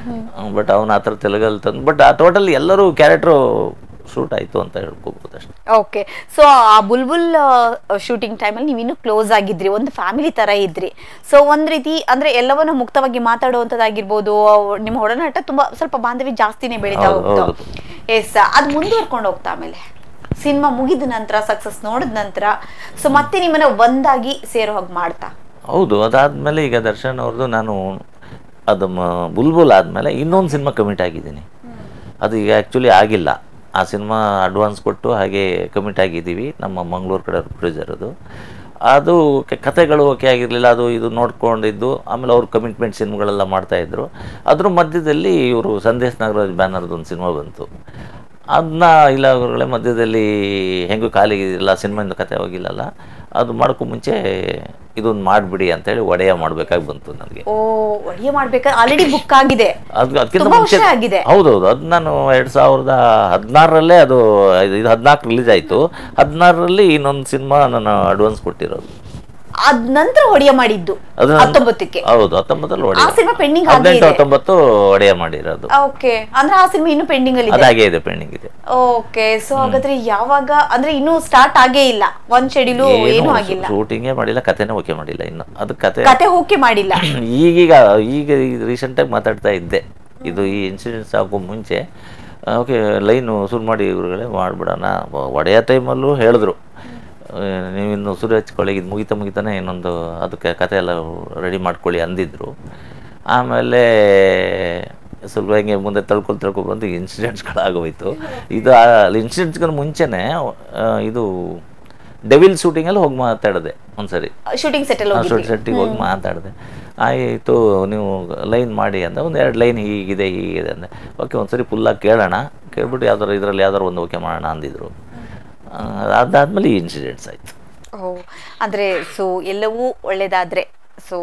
Speaker 2: ಬಟ್ ಅವ್ನು ಆ ಥರ ತೆಲುಗಲ್ಲಿ ತಂದು, ಬಟ್ ಆ ಟೋಟಲ್ ಎಲ್ಲರೂ ಕ್ಯಾರೆಕ್ಟ್ರು ಶೂಟ್ ಆಯಿತು ಅಂತ ಹೇಳ್ಕೋಬಹುದು ಅಷ್ಟೇ.
Speaker 1: ಓಕೆ. ಸೊ ಆ ಬುಲ್ಬುಲ್ ಶೂಟಿಂಗ್ ಟೈಮಲ್ಲಿ ನೀವು ಇನ್ನೂ ಕ್ಲೋಸ್ ಆಗಿದ್ರಿ, ಒಂದು ಫ್ಯಾಮಿಲಿ ತರ ಇದ್ರಿ. ಸೊ ಒಂದ್ ರೀತಿ ಅಂದ್ರೆ ಎಲ್ಲವನ್ನ ಮುಕ್ತವಾಗಿ ಮಾತಾಡುವಂಥದ್ದಾಗಿರ್ಬೋದು, ನಿಮ್ಮ ಒಡನಾಟ ತುಂಬಾ ಸ್ವಲ್ಪ ಬಾಂಧವ್ಯ ಜಾಸ್ತಿನೇ ಬೆಳೀತಾ ಹೋಗ್ತು. ಎಸ್, ಅದು ಮುಂದುವರ್ಕೊಂಡು ಹೋಗ್ತಾ ಆಮೇಲೆ ಸಿನಿಮಾ ಮುಗಿದ ನಂತರ, ಸಕ್ಸಸ್ ನೋಡಿದ ನಂತರ, ಸೊ ಮತ್ತೆ ನಿಮ್ಮನ್ನ ಒಂದಾಗಿ ಸೇರೋ ಹಾಗೆ ಮಾಡ್ತಾ?
Speaker 2: ಹೌದು. ಅದಾದ್ಮೇಲೆ ಈಗ ದರ್ಶನ್ ಅವ್ರದ್ದು ನಾನು ಅದು ಬುಲ್ಬುಲ್ ಆದಮೇಲೆ ಇನ್ನೊಂದು ಸಿನಿಮಾ ಕಮಿಟ್ ಆಗಿದ್ದೀನಿ. ಅದು ಈಗ ಆ್ಯಕ್ಚುಲಿ ಆಗಿಲ್ಲ. ಆ ಸಿನಿಮಾ ಅಡ್ವಾನ್ಸ್ ಕೊಟ್ಟು ಹಾಗೆ ಕಮಿಟ್ ಆಗಿದ್ದೀವಿ, ನಮ್ಮ ಮಂಗಳೂರು ಕಡೆ ಪ್ರೊಡ್ಯೂಸರ್ ಅದು. ಅದು ಕಥೆಗಳು ಓಕೆ ಆಗಿರಲಿಲ್ಲ, ಅದು ಇದು ನೋಡ್ಕೊಂಡಿದ್ದು. ಆಮೇಲೆ ಅವ್ರು ಕಮಿಟ್ಮೆಂಟ್ ಸಿನಿಮಾಗಳೆಲ್ಲ ಮಾಡ್ತಾಯಿದ್ರು. ಅದ್ರ ಮಧ್ಯದಲ್ಲಿ ಇವರು ಸಂದೇಶ್ ನಾಗರಾಜ್ ಬ್ಯಾನರ್ದು ಒಂದು ಸಿನಿಮಾ ಬಂತು. ಅದನ್ನ ಇಲ್ಲ ಅವರುಗಳೇ ಮಧ್ಯದಲ್ಲಿ ಹೆಂಗೂ ಖಾಲಿ ಇಲ್ಲ, ಸಿನಿಮಾಯಿಂದ ಕತೆ ಹೋಗಿಲ್ಲಲ್ಲ, ಅದು ಮಾಡೋಕ್ಕೂ ಮುಂಚೆ ಇದೊಂದು ಮಾಡಿಬಿಡಿ ಅಂತೇಳಿ ಒಡೆಯ ಮಾಡಬೇಕಾಗಿ ಬಂತು ನನಗೆ.
Speaker 1: ಓ, ಒಡೆಯ ಮಾಡ್ಬೇಕಾದ್ರೆ ಆಲ್ರೆಡಿ ಬುಕ್ ಆಗಿದೆ,
Speaker 2: ಅದು ಅದಕ್ಕಿಂತ ಮುಂಚೆ
Speaker 1: ಆಗಿದೆ.
Speaker 2: ಹೌದೌದು. ಅದು ನಾನು ಎರಡು ಸಾವಿರದ ಹದಿನಾರರಲ್ಲೇ ಅದು ಇದು ಹದಿನಾಲ್ಕು ರಿಲೀಸ್ ಆಯಿತು. ಹದಿನಾರರಲ್ಲಿ ಇನ್ನೊಂದು ಸಿನಿಮಾ ನಾನು ಅಡ್ವಾನ್ಸ್ ಕೊಟ್ಟಿರೋದು.
Speaker 1: ಅದ್ ನಂತರ ಒಡೆಯ ಮಾಡಿದ್ದು ಹತ್ತೊಂಬತ್ತಕ್ಕೆ.
Speaker 2: ಹೌದು, ಹತ್ತೊಂಬತ್ತಲ್ಲಿ ಒಡೆಯ.
Speaker 1: ಆ ಸಿನಿಮಾ ಪೆಂಡಿಂಗ್
Speaker 2: ಹದಿನೆಂಟು ಹತ್ತೊಂಬತ್ತು ಒಡೆಯ ಮಾಡಿರೋದು.
Speaker 1: ಓಕೆ, ಅಂದ್ರೆ ಆ ಸಿನಿಮಾ ಇನ್ನು ಪೆಂಡಿಂಗ್ ಅಲ್ಲಿ
Speaker 2: ಅದಾಗೆ ಇದೆ, ಪೆಂಡಿಂಗ್ ಇದೆ.
Speaker 1: ಓಕೆ. ಸೊ ಹಾಗಾದ್ರೆ ಯಾವಾಗ ಅಂದ್ರೆ ಇನ್ನೂ ಸ್ಟಾರ್ಟ್ ಆಗೇ ಇಲ್ಲ, ಒಂದ್ ಶೆಡ್ಯೂಲ್ ಏನು ಆಗಿಲ್ಲ,
Speaker 2: ಶೂಟಿಂಗೇ ಮಾಡಿಲ್ಲ, ಕತೆನೇ ಓಕೆ ಮಾಡಿಲ್ಲ ಇನ್ನು. ಅದು ಕತೆ
Speaker 1: ಕತೆ ಓಕೆ ಮಾಡಿಲ್ಲ.
Speaker 2: ಈಗೀಗ ಈಗ ರೀಸೆಂಟ್ ಆಗಿ ಮಾತಾಡ್ತಾ ಇದ್ದೆ, ಇದು ಈ ಇನ್ಸಿಡೆಂಟ್ಸ್ ಆಗೋ ಮುಂಚೆ. ಓಕೆ, ಲೈನು ಶುರು ಮಾಡಿ ಇವ್ರುಗಳೇ ಮಾಡಿಬಿಡೋಣ. ಒಡೆಯ ಟೈಮಲ್ಲೂ ಹೇಳಿದ್ರು, ನೀವಿನ್ನು ಸುರು ಹಚ್ಕೊಳ್ಳಿ, ಇದು ಮುಗಿತಾ ಮುಗಿತಾನೆ ಇನ್ನೊಂದು ಅದಕ್ಕೆ ಕತೆ ಎಲ್ಲ ರೆಡಿ ಮಾಡ್ಕೊಳ್ಳಿ ಅಂದಿದ್ರು. ಆಮೇಲೆ ಸ್ವಲ್ಪ ಹಿಂಗೆ ಮುಂದೆ ತಳ್ಕೊಂಡು ತಳ್ಕೊಂಡು ಬಂದು ಇನ್ಸಿಡೆಂಟ್ಸ್ಗಳಾಗೋಯ್ತು. ಇದು ಇನ್ಸಿಡೆಂಟ್ಸ್ಗಳ ಮುಂಚೆನೇ ಇದು ಡೆವಿಲ್ ಶೂಟಿಂಗಲ್ಲಿ ಹೋಗಿ ಮಾತಾಡಿದೆ ಒಂದ್ಸರಿ,
Speaker 1: ಶೂಟಿಂಗ್ ಸೆಟ್
Speaker 2: ಶೂಟಿಂಗ್ ಸೆಟ್ಟಿಗೆ ಹೋಗಿ ಮಾತಾಡಿದೆ. ಆಯಿತು, ನೀವು ಲೈನ್ ಮಾಡಿ ಅಂತ ಒಂದು ಎರಡು ಲೈನ್ ಹೀಗಿದೆ ಹೀಗಿದೆ ಅಂದೆ. ಓಕೆ, ಒಂದ್ಸರಿ ಫುಲ್ಲಾಗಿ ಕೇಳೋಣ, ಕೇಳ್ಬಿಟ್ಟು ಯಾವ್ದಾರು ಇದರಲ್ಲಿ ಯಾವ್ದಾರು ಒಂದು ಓಕೆ ಮಾಡೋಣ ಅಂದಿದ್ರು. ಅದಾದ್ಮೇಲೆ ಈ ಇನ್ಸಿಡೆಂಟ್ಸ್ ಆಯ್ತು.
Speaker 1: ಓ, ಅಂದ್ರೆ ಸೊ ಎಲ್ಲವೂ ಒಳ್ಳೇದಾದ್ರೆ ಸೊ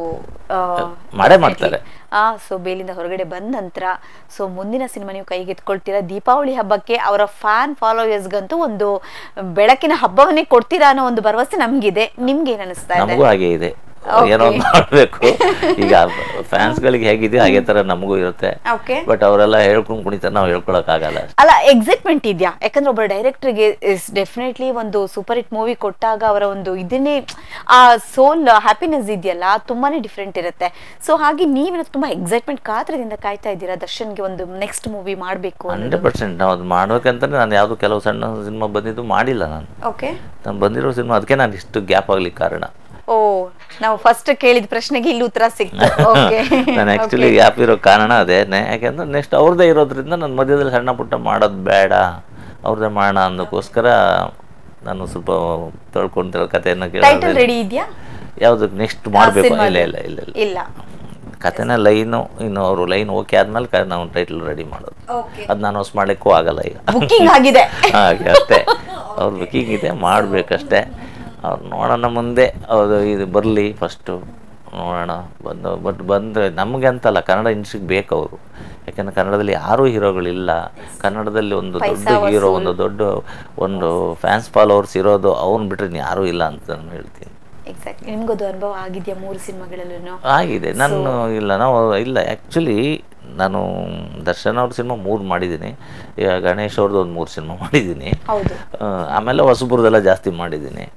Speaker 2: ಮಾಡೇ ಮಾಡ್ತಾರೆ.
Speaker 1: ಆ ಸೊ ಬೇಲಿಂದ ಹೊರಗಡೆ ಬಂದ ನಂತರ ಸೊ ಮುಂದಿನ ಸಿನಿಮಾ ನೀವು ಕೈಗೆ ಎತ್ಕೊಳ್ತೀರಾ. ದೀಪಾವಳಿ ಹಬ್ಬಕ್ಕೆ ಅವರ ಫ್ಯಾನ್ ಫಾಲೋಯರ್ಸ್ಗಂತೂ ಒಂದು ಬೆಳಕಿನ ಹಬ್ಬವನ್ನೇ ಕೊಡ್ತೀರಾ ಅನ್ನೋ ಒಂದು ಭರವಸೆ ನಮ್ಗಿದೆ. ನಿಮ್ಗೆ ಏನ್ ಅನಿಸ್ತಾ ಇದೆ?
Speaker 2: ನಮಗೂ ಹಾಗೆ ಇದೆ, ಏನೋ ಮಾಡಬೇಕು. ಈಗ ಫ್ಯಾನ್ಸ್ ಗಳಿಗೆ ಹೇಗಿದೆ ಹಾಗೆ ತರ ನಮಗೂ ಇರುತ್ತೆ. ಬಟ್ ಅವರೆಲ್ಲ ಹೇಳ್ಕೊಂಡು ಕುಣಿತಾರೆ, ನಾವು ಹೇಳ್ಕೊಳಕ್ ಆಗಲ್ಲ.
Speaker 1: ಅಲ್ಲ, ಎಕ್ಸೈಟ್ಮೆಂಟ್ ಇದೆಯಾ? ಯಾಕಂದ್ರೆ ಒಬ್ಬ ಡೈರೆಕ್ಟರ್ಗೆ ಇಸ್ ಡೆಫಿನೆಟ್ಲಿ ಒಂದು ಸೂಪರ್ ಹಿಟ್ ಮೂವಿ ಕೊಟ್ಟಾಗ ಅವರ ಒಂದು ಇದನ್ನೇ ಆ ಸೋಲ್ ಹ್ಯಾಪಿನೆಸ್ ಇದೆಯಲ್ಲ ತುಂಬಾನೇ ಡಿಫ್ರೆಂಟ್ ಇರುತ್ತೆ. ಸೊ ಹಾಗೆ ನೀವು ತುಂಬಾ ಎಕ್ಸೈಟ್ಮೆಂಟ್ ಕಾತ್ರದಿಂದ ಕಾಯ್ತಾ ಇದ್ದೀರಾ ದರ್ಶನ್ಗೆ ಒಂದು ನೆಕ್ಸ್ಟ್ ಮೂವಿ ಮಾಡ್ಬೇಕು?
Speaker 2: ಹಂಡ್ರೆಡ್ ಪರ್ಸೆಂಟ್ ನಾವು ಅದು ಮಾಡ್ಬೇಕಂತಾನೆ. ನಾನು ಯಾವ್ದು ಕೆಲವು ಸಣ್ಣ ಸಿನಿಮಾ ಬಂದಿದ್ದು ಮಾಡಿಲ್ಲ ನಾನು.
Speaker 1: ಓಕೆ,
Speaker 2: ನಾನು ಬಂದಿರೋ ಸಿನಿಮಾ ಅದಕ್ಕೆ ನಾನು ಇಷ್ಟು ಗ್ಯಾಪ್ ಆಗ್ಲಿಕ್ಕೆ ಕಾರಣ.
Speaker 1: ಓ, ನಾವು ಫಸ್ಟ್ ಕೇಳಿದ ಪ್ರಶ್ನೆಗೆ ಇಲ್ಲಿ ಉತ್ತರ ಸಿಕ್ತು.
Speaker 2: ನಾನು ಆಕ್ಚುಲಿ ಗ್ಯಾಪ್ ಇರೋ ಕಾರಣ ಅದೇನೆ. ಯಾಕೆಂದ್ರೆ ನೆಕ್ಸ್ಟ್ ಅವ್ರದ್ದೇ ಇರೋದ್ರಿಂದ ನನ್ನ ಮಧ್ಯದಲ್ಲಿ ಸಣ್ಣ ಪುಟ್ಟ ಮಾಡೋದು ಬೇಡ, ಅವ್ರದ್ದೇ ಮಾಡೋಣ ಅನ್ನೋಕ್ಕೋಸ್ಕರ ನಾನು ಸ್ವಲ್ಪ ತೊಳ್ಕೊಂಡು ಕಥೆಯನ್ನು
Speaker 1: ಟೈಟಲ್ ರೆಡಿ ಇದೆಯಾ?
Speaker 2: ಯಾವ್ದಕ್ಕೆ ನೆಕ್ಸ್ಟ್ ಮಾಡಬೇಕು? ಇಲ್ಲ ಇಲ್ಲ ಇಲ್ಲ
Speaker 1: ಇಲ್ಲ
Speaker 2: ಕಥೆನ ಲೈನು ಇನ್ನು ಅವರು ಲೈನ್ ಓಕೆ ಆದ್ಮೇಲೆ ನಾವು ಟೈಟಲ್ ರೆಡಿ ಮಾಡೋದು. ಅದು ನಾನು ಹೊಸ ಮಾಡ್ಲಿಕ್ಕೂ ಆಗಲ್ಲ, ಈಗ
Speaker 1: ಬುಕಿಂಗ್ ಆಗಿದೆ
Speaker 2: ಹಾಗೆ ಅಷ್ಟೇ. ಅವ್ರ ಬುಕಿಂಗ್ ಇದೆ, ಮಾಡಬೇಕಷ್ಟೇ. ಅವ್ರು ನೋಡೋಣ ಮುಂದೆ, ಅದು ಇದು ಬರಲಿ ಫಸ್ಟು ನೋಡೋಣ. ಬಂದು ಬಟ್ ಬಂದರೆ ನಮಗೆ ಅಂತಲ್ಲ, ಕನ್ನಡ ಇಂಡಸ್ಟ್ರಿಗೆ ಬೇಕು ಅವರು. ಯಾಕೆಂದರೆ ಕನ್ನಡದಲ್ಲಿ ಯಾರೂ ಹೀರೋಗಳಿಲ್ಲ. ಕನ್ನಡದಲ್ಲಿ ಒಂದು ದೊಡ್ಡ ಹೀರೋ, ಒಂದು ದೊಡ್ಡ ಒಂದು ಫ್ಯಾನ್ಸ್ ಫಾಲೋವರ್ಸ್ ಇರೋದು ಅವ್ನು ಬಿಟ್ಟರೆ ಯಾರೂ ಇಲ್ಲ ಅಂತ ನಾನು ಹೇಳ್ತೀನಿ.
Speaker 1: ಎಕ್ಸಾಕ್ಟ್ಲಿ. ನಿಮ್ಗದು ಅನುಭವ ಆಗಿದೆಯಾ ಮೂರು ಸಿನಿಮಾಗಳಲ್ಲೂ?
Speaker 2: ಆಗಿದೆ. ನಾನು ಇಲ್ಲ ನಾವು ಇಲ್ಲ ಆ್ಯಕ್ಚುಲಿ ನಾನು ದರ್ಶನ್ ಅವ್ರ ಸಿನಿಮಾ ಮೂರು ಮಾಡಿದ್ದೀನಿ. ಈಗ ಗಣೇಶ್ ಅವ್ರದ್ದು ಒಂದು ಮೂರು ಸಿನಿಮಾ ಮಾಡಿದ್ದೀನಿ. ಆಮೇಲೆ ಹೊಸಬರದೆಲ್ಲ ಜಾಸ್ತಿ ಮಾಡಿದ್ದೀನಿ.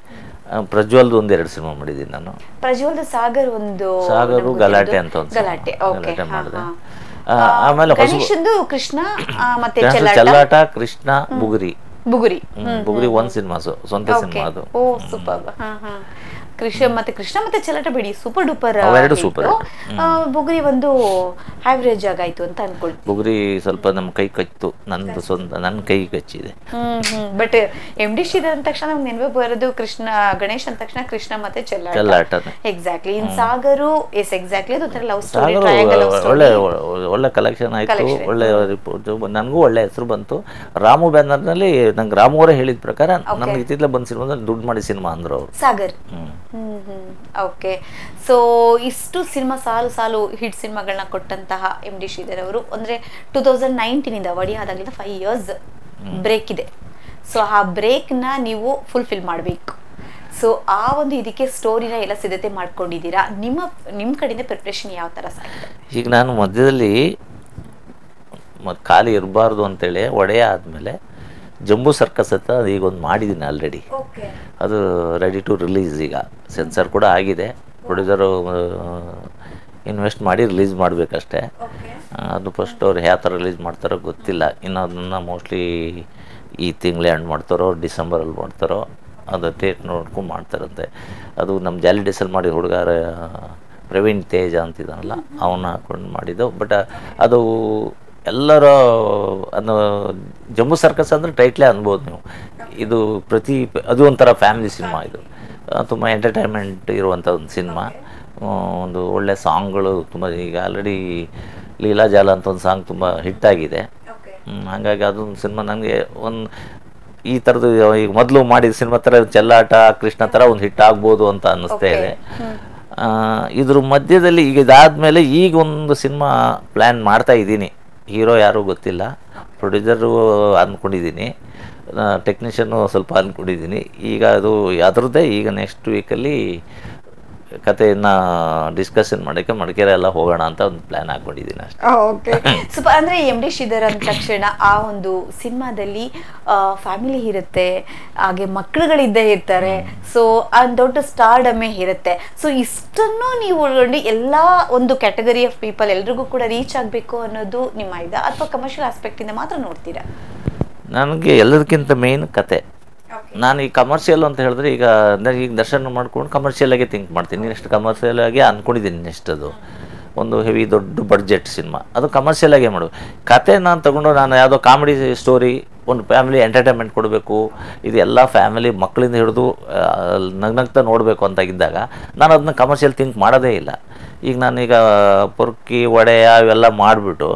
Speaker 2: ಪ್ರಜ್ವಲ್ದು ಒಂದು ಎರಡು ಸಿನಿಮಾ ಮಾಡಿದ್ದೀನಿ ನಾನು.
Speaker 1: ಪ್ರಜ್ವಲ್ದ ಸಾಗರ್ ಒಂದು
Speaker 2: ಸಾಗರು ಗಲಾಟೆ ಅಂತ ಒಂದು
Speaker 1: ಗಲಾಟೆ ಓಕೆ
Speaker 2: ಗಲಾಟೆ ಮಾಡಿದೆ. ಆಮೇಲೆ
Speaker 1: ಗಣೇಶಂದು ಕೃಷ್ಣ ಆ, ಮತ್ತೆ ಚೆಲ್ಲಾಟ
Speaker 2: ಚೆಲ್ಲಾಟ, ಕೃಷ್ಣ, ಬುಗುರಿ.
Speaker 1: ಬುಗುರಿ
Speaker 2: ಹ್ಮ್, ಬುಗುರಿ ಒಂದ್ ಸಿನಿಮಾ, ಸ್ವಂತ ಸಿನಿಮಾ ಅದು.
Speaker 1: Oh super. ಹಾ ಹಾ ಕೃಷ್ಣ ಮತ್ತೆ ಕೃಷ್ಣ ಮತ್ತೆ ಚೆಲ್ಲಾಟ ಬಿಡಿ ಸೂಪರ್ ಡೂಪರ್.
Speaker 2: ಅವೆರಡು ಸೂಪರ್.
Speaker 1: ಬುಗುರಿ ಒಂದು ಆವರೇಜ್ ಆಗಾಯ್ತು ಅಂತ ಅನ್ಕೊಳ್ತೀನಿ.
Speaker 2: ಬುಗುರಿ ಸ್ವಲ್ಪ ನಮ್ಮ ಕೈ ಕಚ್ಚಿತು, ನಂದು ಸ್ವಂತ ನನ್ನ ಕೈ ಕಚ್ಚಿದೆ.
Speaker 1: Hmm hmm but M D Sridhar ಅಂದ ತಕ್ಷಣ ನಮ್ಗೆ ನೆನಪು ಬರೋದು ಕೃಷ್ಣ, ಗಣೇಶ್ ಅಂದ ತಕ್ಷಣ ಕೃಷ್ಣ ಮತ್ತೆ ಚೆಲ್ಲಾಟ.
Speaker 2: ಚೆಲ್ಲಾಟನೇ
Speaker 1: exactly. In Sagar yes exactly ಅದು ತರ love story,
Speaker 2: Sagar
Speaker 1: triangle love
Speaker 2: ಒಳ್ಳೆ
Speaker 1: ಸ್ಟೋರಿ.
Speaker 2: ಒಳ್ಳೆ ಕಲೆಕ್ಷನ್ ಆಯ್ತು, ಒಳ್ಳೆ ರಿಪೋರ್ಟ್, ನನಗೂ ಒಳ್ಳೆ ಹೆಸರು ಬಂತು. ರಾಮು ಬ್ಯಾನರ್ನಲ್ಲಿ ನಂಗೆ ರಾಮು ಅವರೇ ಹೇಳಿದ ಪ್ರಕಾರ ನಮ್ಗೆ ಇತ್ತಿತ್ತಲೇ ಬಂದ ಸಿನಿಮಾದಲ್ಲಿ ದುಡ್ಡು ಮಾಡಿ ಸಿನಿಮಾ ಅಂದ್ರು ಅವರು.
Speaker 1: Sagar.
Speaker 2: Hmm
Speaker 1: hmm hmm okay. So ಇಷ್ಟು ಸಿನಿಮಾ ಸಾಲು ಸಾಲು ಹಿಟ್ ಸಿನಿಮಾಗಳನ್ನ ಕೊಟ್ಟಂತಹ ಎಂ ಡಿ ಶ್ರೀಧರ್ ಅವರು ಅಂದ್ರೆ ಟೂ ತೌಸಂಡ್ ನೈನ್ಟೀನ್ ಇಂದ ವಡಿ ಆದಾಗಲಿಂದ ಫೈವ್ ಇಯರ್ಸ್ ಬ್ರೇಕ್ ಇದೆ. ಸೊ ಆ ಬ್ರೇಕ್ ನ ನೀವು ಫುಲ್ಫಿಲ್ ಮಾಡಬೇಕು. ಸೊ ಆ ಒಂದು ಇದಕ್ಕೆ ಸ್ಟೋರಿನ ಎಲ್ಲ ಸಿದ್ಧತೆ ಮಾಡ್ಕೊಂಡಿದ್ದೀರಾ? ನಿಮ್ಮ ನಿಮ್ಮ ಕಡೆಯಿಂದ ಪ್ರಿಪ್ರೇಷನ್ ಯಾವ ತರ ಸಾಗಿದೆ?
Speaker 2: ಈಗ ನಾನು ಮಧ್ಯದಲ್ಲಿ ಮತ್ತು ಖಾಲಿ ಇರಬಾರ್ದು ಅಂತೇಳಿ ಒಡೆಯ ಆದಮೇಲೆ ಜಂಬೂ ಸರ್ಕಸ್ ಅಂತ ಈಗ ಒಂದು ಮಾಡಿದ್ದೀನಿ ಆಲ್ರೆಡಿ. ಅದು ರೆಡಿ ಟು ರಿಲೀಸ್. ಈಗ ಸೆನ್ಸರ್ ಕೂಡ ಆಗಿದೆ, ಪ್ರೊಡ್ಯೂಸರು ಇನ್ವೆಸ್ಟ್ ಮಾಡಿ ರಿಲೀಸ್ ಮಾಡಬೇಕಷ್ಟೇ. ಅದು ಫಸ್ಟ್ ಅವ್ರು ಯಾವ ಥರ ರಿಲೀಸ್ ಮಾಡ್ತಾರೋ ಗೊತ್ತಿಲ್ಲ. ಇನ್ನು ಅದನ್ನು ಮೋಸ್ಟ್ಲಿ ಈ ತಿಂಗಳೇ ಎಂಡ್ ಮಾಡ್ತಾರೋ ಡಿಸೆಂಬರಲ್ಲಿ ಮಾಡ್ತಾರೋ, ಅದು ಡೇಟ್ ನೋಡ್ಕೊಂಡು ಮಾಡ್ತಾರಂತೆ. ಅದು ನಮ್ಮ ಜಾಲಿ ಡೇಸಲ್ಲಿ ಮಾಡಿ ಹುಡುಗಾರ ಪ್ರವೀಣ್ ತೇಜ ಅಂತಿದ್ದಾನಲ್ಲ ಅವನ್ನ ಹಾಕೊಂಡು ಮಾಡಿದ್ದು. ಬಟ್ ಅದು ಎಲ್ಲರ ಅದು ಜಂಬೂ ಸರ್ಕಸ್ ಅಂದರೆ ಟೈಟ್ಲೇ ಅನ್ಬೋದು ನೀವು. ಇದು ಪ್ರತಿ ಅದು ಒಂಥರ ಫ್ಯಾಮಿಲಿ ಸಿನಿಮಾ. ಇದು ತುಂಬ ಎಂಟರ್ಟೈನ್ಮೆಂಟ್ ಇರುವಂಥ ಒಂದು ಸಿನಿಮಾ. ಒಂದು ಒಳ್ಳೆ ಸಾಂಗ್ಗಳು ತುಂಬ, ಈಗ ಆಲ್ರೆಡಿ ಲೀಲಾಜಾಲ ಅಂತ ಒಂದು ಸಾಂಗ್ ತುಂಬ ಹಿಟ್ಟಾಗಿದೆ. ಹಾಗಾಗಿ ಅದೊಂದು ಸಿನಿಮಾ ನನಗೆ ಒಂದು ಈ ಥರದ್ದು ಈಗ ಮೊದಲು ಮಾಡಿದ ಸಿನಿಮಾ ಥರ ಚೆಲ್ಲಾಟ, ಕೃಷ್ಣ ಥರ ಒಂದು ಹಿಟ್ ಆಗ್ಬೋದು ಅಂತ ಅನ್ನಿಸ್ತಾ ಇದೆ. ಇದ್ರ ಮಧ್ಯದಲ್ಲಿ ಈಗ ಇದಾದಮೇಲೆ ಈಗ ಒಂದು ಸಿನಿಮಾ ಪ್ಲ್ಯಾನ್ ಮಾಡ್ತಾ ಇದ್ದೀನಿ. ಹೀರೋ ಯಾರೂ ಗೊತ್ತಿಲ್ಲ, ಪ್ರೊಡ್ಯೂಸರು ಅಂದ್ಕೊಂಡಿದ್ದೀನಿ, ಟೆಕ್ನಿಷಿಯನ್ನು ಸ್ವಲ್ಪ ಅಂದ್ಕೊಂಡಿದ್ದೀನಿ. ಈಗ ಅದು ಅದರದ್ದೇ ಈಗ ನೆಕ್ಸ್ಟ್ ವೀಕಲ್ಲಿ ಕಥೆಯನ್ನು ಡಿಸ್ಕಷನ್ ಮಾಡೋಕ್ಕೆ ಮಡಿಕೇರಿ ಎಲ್ಲ ಹೋಗೋಣ ಅಂತ ಒಂದು ಪ್ಲ್ಯಾನ್ ಹಾಕ್ಕೊಂಡಿದ್ದೀನಿ ಅಷ್ಟೇ.
Speaker 1: Okay super. ಅಂದರೆ ಎಂ ಡಿ ಶ್ರೀಧರ್ ಅಂದ ತಕ್ಷಣ ಆ ಒಂದು ಸಿನಿಮಾದಲ್ಲಿ ಫ್ಯಾಮಿಲಿ ಇರುತ್ತೆ, ಹಾಗೆ ಮಕ್ಕಳುಗಳಿದ್ದೇ ಇರ್ತಾರೆ. ಸೊ ಆ ದೊಡ್ಡ ಸ್ಟಾರ್ಡಮೇ ಇರುತ್ತೆ. ಸೊ ಇಷ್ಟನ್ನು ನೀವು ಒಳಗೊಂಡು ಎಲ್ಲ ಒಂದು ಕ್ಯಾಟಗರಿ ಆಫ್ ಪೀಪಲ್ ಎಲ್ರಿಗೂ ಕೂಡ ರೀಚ್ ಆಗಬೇಕು ಅನ್ನೋದು ನಿಮ್ಮ ಇದಾ, ಅಥವಾ ಕಮರ್ಷಿಯಲ್ ಆಸ್ಪೆಕ್ಟಿಂದ ಮಾತ್ರ ನೋಡ್ತೀರಾ?
Speaker 2: ನನಗೆ ಎಲ್ಲದಕ್ಕಿಂತ ಮೇನ್ ಕತೆ. ನಾನು ಈ ಕಮರ್ಷಿಯಲ್ ಅಂತ ಹೇಳಿದ್ರೆ ಈಗ ಈಗ ದರ್ಶನ ಮಾಡ್ಕೊಂಡು ಕಮರ್ಷಿಯಲಾಗೆ ಥಿಂಕ್ ಮಾಡ್ತೀನಿ. ನೆಕ್ಸ್ಟ್ ಕಮರ್ಷಿಯಲಾಗೆ ಅಂದ್ಕೊಂಡಿದ್ದೀನಿ. ನೆಕ್ಸ್ಟ್ ಅದು ಒಂದು ಹೆವಿ ದೊಡ್ಡ ಬಡ್ಜೆಟ್ ಸಿನಿಮಾ, ಅದು ಕಮರ್ಷಿಯಲಾಗೆ ಮಾಡು. ಕತೆ ನಾನು ತಗೊಂಡು ನಾನು ಯಾವುದೋ ಕಾಮಿಡಿ ಸ್ಟೋರಿ, ಒಂದು ಫ್ಯಾಮಿಲಿ ಎಂಟರ್ಟೈನ್ಮೆಂಟ್ ಕೊಡಬೇಕು, ಇದು ಎಲ್ಲ ಫ್ಯಾಮಿಲಿ ಮಕ್ಕಳಿಂದ ಹಿಡಿದು ನಗ್ನಗ್ತಾ ನೋಡಬೇಕು ಅಂತಾಗಿದ್ದಾಗ ನಾನು ಅದನ್ನ ಕಮರ್ಷಿಯಲ್ ಥಿಂಕ್ ಮಾಡೋದೇ ಇಲ್ಲ. ಈಗ ನಾನೀಗ ಪೊರ್ಕಿ ಒಡೆಯ ಇವೆಲ್ಲ ಮಾಡಿಬಿಟ್ಟು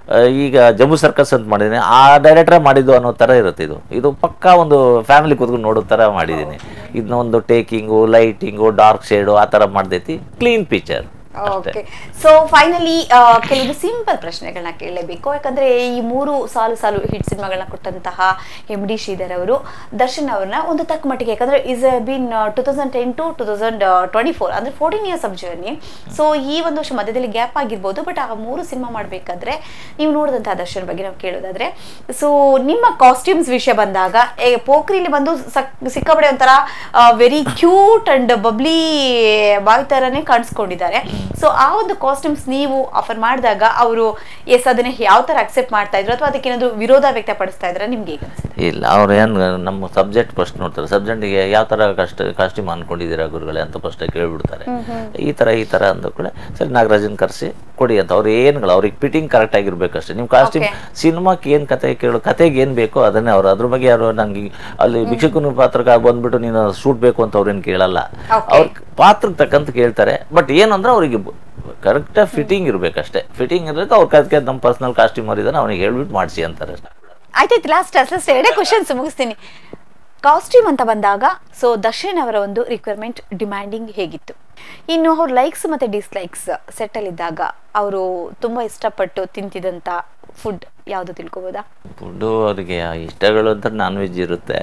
Speaker 2: ಈಗ ಜಂಬೂ ಸರ್ಕಸ್ ಅಂತ ಮಾಡಿದ್ದೀನಿ, ಆ ಡೈರೆಕ್ಟ್ರೇ ಮಾಡಿದ್ದು ಅನ್ನೋ ಥರ ಇರುತ್ತೆ. ಇದು ಇದು ಪಕ್ಕಾ ಒಂದು ಫ್ಯಾಮಿಲಿ ಕೂತ್ಕೊಂಡು ನೋಡೋ ಥರ ಮಾಡಿದ್ದೀನಿ. ಇದನ್ನ ಒಂದು ಟೇಕಿಂಗು, ಲೈಟಿಂಗು, ಡಾರ್ಕ್ ಶೇಡು ಆ ಥರ ಮಾಡ್ದೈತಿ, clean picture.
Speaker 1: Okay. So finally ಕೆಲವು ಸಿಂಪಲ್ ಪ್ರಶ್ನೆಗಳನ್ನ ಕೇಳಲೇಬೇಕು. ಯಾಕಂದ್ರೆ ಈ ಮೂರು ಸಾಲು ಸಾಲು ಹಿಟ್ ಸಿನಿಮಾಗಳನ್ನ ಕೊಟ್ಟಂತಹ ಎಂ ಡಿ ಶ್ರೀಧರ್ ಅವರು ದರ್ಶನ್ ಅವ್ರನ್ನ ಒಂದು ತಕ್ಕ ಮಟ್ಟಿಗೆ, ಯಾಕಂದ್ರೆ is been two thousand ten to two thousand twenty four ಅಂದ್ರೆ fourteen years of journey. So ಈ ಒಂದು ವರ್ಷ ಮಧ್ಯದಲ್ಲಿ ಗ್ಯಾಪ್ ಆಗಿರ್ಬೋದು, ಬಟ್ ಆ ಮೂರು ಸಿನಿಮಾ ಮಾಡಬೇಕಾದ್ರೆ ನೀವು ನೋಡಿದಂತಹ ದರ್ಶನ್ ಬಗ್ಗೆ ನಾವು ಕೇಳೋದಾದ್ರೆ, ಸೊ ನಿಮ್ಮ ಕಾಸ್ಟ್ಯೂಮ್ಸ್ ವಿಷಯ ಬಂದಾಗ ಪೋಖ್ರಿಲಿ ಬಂದು ಸಿಕ್ಕಾಪಡೆ ಒಂಥರ very cute and bubbly boy ತರನೇ ಕಾಣಿಸ್ಕೊಂಡಿದ್ದಾರೆ. ಸೊ ಆ ಒಂದು ಕಾಸ್ಟ್ಯೂಮ್ಸ್ ನೀವು ಆಫರ್ ಮಾಡಿದಾಗ ಅವರು ಎಸ್ ಅದನ್ನ ಯಾವ ತರ ಅಕ್ಸೆಪ್ಟ್ ಮಾಡ್ತಾ ಇದ್ರು, ಅಥವಾ ಅದಕ್ಕೆ ಏನಾದ್ರು ವಿರೋಧ ವ್ಯಕ್ತಪಡಿಸ್ತಾ ಇದ್ರ? ನಿಮ್ಗೆ ಹೇಗೆ ಅನ್ಸುತ್ತೆ?
Speaker 2: ಇಲ್ಲ, ಅವ್ರು ಏನು ನಮ್ಮ ಸಬ್ಜೆಕ್ಟ್ ಫಸ್ಟ್ ನೋಡ್ತಾರೆ. ಸಬ್ಜೆಕ್ಟಿಗೆ ಯಾವ ಥರ ಕಷ್ಟ ಕಾಸ್ಟ್ಯೂಮ್ ಅನ್ಕೊಂಡಿದ್ದೀರಾ ಗುರುಗಳೇ ಅಂತ ಫಸ್ಟ್ ಕೇಳ್ಬಿಡ್ತಾರೆ. ಈ ಥರ ಈ ಥರ ಅಂದ ಕೂಡ ಸರಿ ನಾಗರಾಜನ್ ಕರೆಸಿ ಕೊಡಿ ಅಂತ. ಅವ್ರು ಏನುಗಳು ಅವ್ರಿಗೆ ಫಿಟ್ಟಿಂಗ್ ಕರೆಕ್ಟ್ ಆಗಿರ್ಬೇಕಷ್ಟೇ. ನಿಮ್ಮ ಕಾಸ್ಟ್ಯೂಮ್ ಸಿನಿಮಾಕ್ಕೆ ಏನು ಕತೆ ಕೇಳು, ಕತೆಗೆ ಏನು ಬೇಕೋ ಅದನ್ನೇ ಅವ್ರು, ಅದ್ರ ಬಗ್ಗೆ ಯಾರು ನನಗೆ ಅಲ್ಲಿ ಭಿಕ್ಷುಕನ ಪಾತ್ರಕ್ಕೆ ಬಂದ್ಬಿಟ್ಟು ನೀನು ಶೂಟ್ ಬೇಕು ಅಂತ ಅವ್ರೇನು ಕೇಳಲ್ಲ. ಅವ್ರ ಪಾತ್ರಕ್ಕೆ ತಕ್ಕಂತ ಕೇಳ್ತಾರೆ. ಬಟ್ ಏನಂದ್ರೆ ಅವರಿಗೆ ಕರೆಕ್ಟಾಗಿ ಫಿಟ್ಟಿಂಗ್ ಇರಬೇಕಷ್ಟೇ. ಫಿಟ್ಟಿಂಗ್ ಇರಬೇಕು. ಅವ್ರ ಕತೆ ನಮ್ಮ ಪರ್ಸನಲ್ ಕಾಸ್ಟ್ಯೂಮರ್ ಇದ್ದಾನೆ, ಅವನಿಗೆ ಹೇಳ್ಬಿಟ್ಟು ಮಾಡಿಸಿ ಅಂತಾರೆ.
Speaker 1: ಆಯ್ತಾಯ್ತು, ಲಾಸ್ಟ್ ಲಾಸ್ಟ್ ಎರಡೇ ಕ್ವಶನ್ಸ್ ಮುಗಿಸ್ತೀನಿ. ಕಾಸ್ಟ್ಯೂಮ್ ಅಂತ ಬಂದಾಗ ಸೊ ದರ್ಶನ್ ಅವರ ಒಂದು ರಿಕ್ವೈರ್ಮೆಂಟ್ ಡಿಮ್ಯಾಂಡಿಂಗ್ ಹೇಗಿತ್ತು? ಇನ್ನು ಅವ್ರ ಲೈಕ್ಸ್ ಮತ್ತೆ ಡಿಸ್ಲೈಕ್ಸ್ ಸೆಟ್ಟಲ್ಲಿದ್ದಾಗ ಅವರು ತುಂಬಾ ಇಷ್ಟಪಟ್ಟು ತಿಂತಿದಂತ ಫುಡ್ ಯಾವುದು ತಿಳ್ಕೊಬೋದಾ?
Speaker 2: ಫುಡ್ಡು ಅವ್ರಿಗೆ ಇಷ್ಟಗಳು ಅಂತ ನಾನ್ ವೆಜ್ ಇರುತ್ತೆ.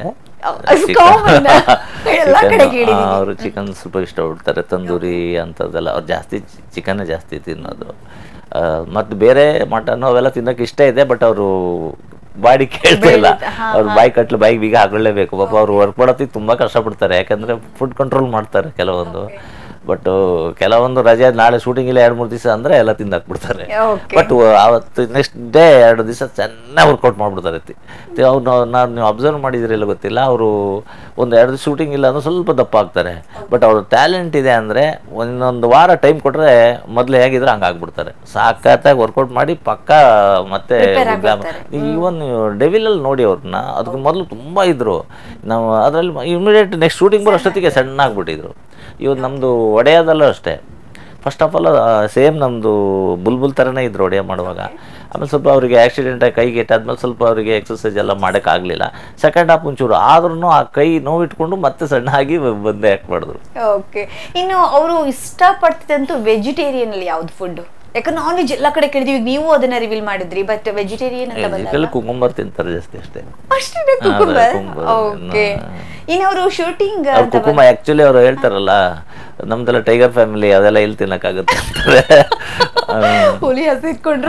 Speaker 2: ಅವರು ಚಿಕನ್ ಸ್ವಲ್ಪ ಇಷ್ಟಪಡ್ತಾರೆ, ತಂದೂರಿ ಅಂಥದ್ದೆಲ್ಲ. ಅವ್ರು ಜಾಸ್ತಿ ಚಿಕನ್ನೇ ಜಾಸ್ತಿ ತಿನ್ನೋದು. ಮತ್ತು ಬೇರೆ ಮಟನ್ ಅವೆಲ್ಲ ತಿನ್ನೋಕೆ ಇಷ್ಟ ಇದೆ, ಬಟ್ ಅವರು ಬಾಡಿ ಕೇಳ್ತಾ ಇಲ್ಲ, ಅವ್ರು ಬಾಯಿ ಕಟ್ಲು ಬಾಯಿಗೆ ಬೀಗ ಹಾಕೊಳ್ಳೇಬೇಕು. ಪಾಪ ಅವ್ರು ವರ್ಕ್ ಮಾಡೋತ್ತಿಗೆ ತುಂಬಾ ಕಷ್ಟಪಡ್ತಾರೆ, ಯಾಕಂದ್ರೆ ಫುಡ್ ಕಂಟ್ರೋಲ್ ಮಾಡ್ತಾರೆ ಕೆಲವೊಂದು. ಬಟ್ ಕೆಲವೊಂದು ರಜೆ ನಾಳೆ ಶೂಟಿಂಗ್ ಇಲ್ಲ ಎರಡು ಮೂರು ದಿವಸ ಅಂದ್ರೆ ಎಲ್ಲ ತಿಂದಾಕ್ಬಿಡ್ತಾರೆ. ಬಟ್ ಅವತ್ತು ನೆಕ್ಸ್ಟ್ ಡೇ ಎರಡು ದಿವಸ ಚೆನ್ನಾಗಿ ವರ್ಕೌಟ್ ಮಾಡ್ಬಿಡ್ತಾರೆ. ಅವ್ರು ನಾನು ನೀವು ಅಬ್ಸರ್ವ್ ಮಾಡಿದ್ರೆಲ್ಲ ಗೊತ್ತಿಲ್ಲ, ಅವರು ಒಂದು ಎರಡು ದಿವಸ ಶೂಟಿಂಗ್ ಇಲ್ಲ ಅಂದ್ರೆ ಸ್ವಲ್ಪ ದಪ್ಪ ಆಗ್ತಾರೆ. ಬಟ್ ಅವ್ರ ಟ್ಯಾಲೆಂಟ್ ಇದೆ ಅಂದರೆ ಒಂದೊಂದು ವಾರ ಟೈಮ್ ಕೊಟ್ಟರೆ ಮೊದಲು ಹೇಗಿದ್ರೆ ಹಂಗೆ ಆಗ್ಬಿಡ್ತಾರೆ. ಸಾಕಾಗಿ ವರ್ಕೌಟ್ ಮಾಡಿ ಪಕ್ಕ ಮತ್ತೆ ಈವನ್ ಡೆವಿಲಲ್ಲಿ ನೋಡಿ ಅವ್ರನ್ನ, ಅದಕ್ಕೆ ಮೊದಲು ತುಂಬ ಇದ್ರು. ನಾವು ಅದರಲ್ಲಿ ಇಮಿಡಿಯೇಟ್ ನೆಕ್ಸ್ಟ್ ಶೂಟಿಂಗ್ ಬರೋ ಅಷ್ಟೊತ್ತಿಗೆ ಸಣ್ಣ ಆಗ್ಬಿಟ್ಟಿದ್ರು. ಇವತ್ತು ನಮ್ಮದು ಒಡೆಯೋದಲ್ಲೂ ಅಷ್ಟೇ, ಫಸ್ಟ್ ಆಫ್ ಆಲ್ ಸೇಮ್ ನಮ್ಮದು ಬುಲ್ಬುಲ್ ಥರನೇ ಇದ್ರು ಒಡೆಯ ಮಾಡುವಾಗ. ಆಮೇಲೆ ಸ್ವಲ್ಪ ಅವರಿಗೆ ಆಕ್ಸಿಡೆಂಟ್ ಆಗಿ ಕೈಗೆ ಇಟ್ಟಾದ್ಮೇಲೆ ಸ್ವಲ್ಪ ಅವರಿಗೆ ಎಕ್ಸಸೈಸ್ ಎಲ್ಲ ಮಾಡೋಕ್ಕಾಗಲಿಲ್ಲ. ಸೆಕೆಂಡ್ ಹಾಫ್ ಒಂಚೂರು ಆದ್ರೂ ಆ ಕೈ ನೋವಿಟ್ಕೊಂಡು ಮತ್ತೆ ಸಣ್ಣ ಆಗಿ ಬಂದೇ ಯಾಕೆ ಮಾಡಿದ್ರು.
Speaker 1: ಓಕೆ, ಇನ್ನು ಅವರು ಇಷ್ಟಪಡ್ತಿದ್ದಂತೂ ವೆಜಿಟೇರಿಯನ್ ಅಲ್ಲಿ ಯಾವ್ದು ಫುಡ್? ಯಾಕಂದ್ರೆ ನಾನ್ ವೆಜ್ ಎಲ್ಲ ಕಡೆ ಕೇಳಿದ್ವಿ, ನೀವು ಅದನ್ನ ರಿವೀಲ್ ಮಾಡಿದ್ರಿ. ಬಟ್ ವೆಜಿಟೇರಿಯನ್ ಅಂತ ಬಂದಾಗ
Speaker 2: ಕುಕುಂಬರ್ ತಿಂತಾರೆ ಜಾಸ್ತಿ ಅಷ್ಟೇ.
Speaker 1: ಅಷ್ಟೇ ಕುಕುಂಬರ್. ಓಕೆ, ಇನ್ನು ಅವರು ಶೂಟಿಂಗ್
Speaker 2: ಕುಕುಂಬ ಆಕ್ಚುಲಿ ಅವ್ರು ಹೇಳ್ತಾರಲ್ಲ, ನಮ್ದೆಲ್ಲ ಟೈಗರ್ ಫ್ಯಾಮಿಲಿ ಅದೆಲ್ಲ ಇಲ್ಲಿ ತಿನ್ನಕ್ಕಾಗುತ್ತೆ ಅಂತಾರೆ.
Speaker 1: ಹುಲಿ ಹಸಿಟ್ಕೊಂಡ್ರು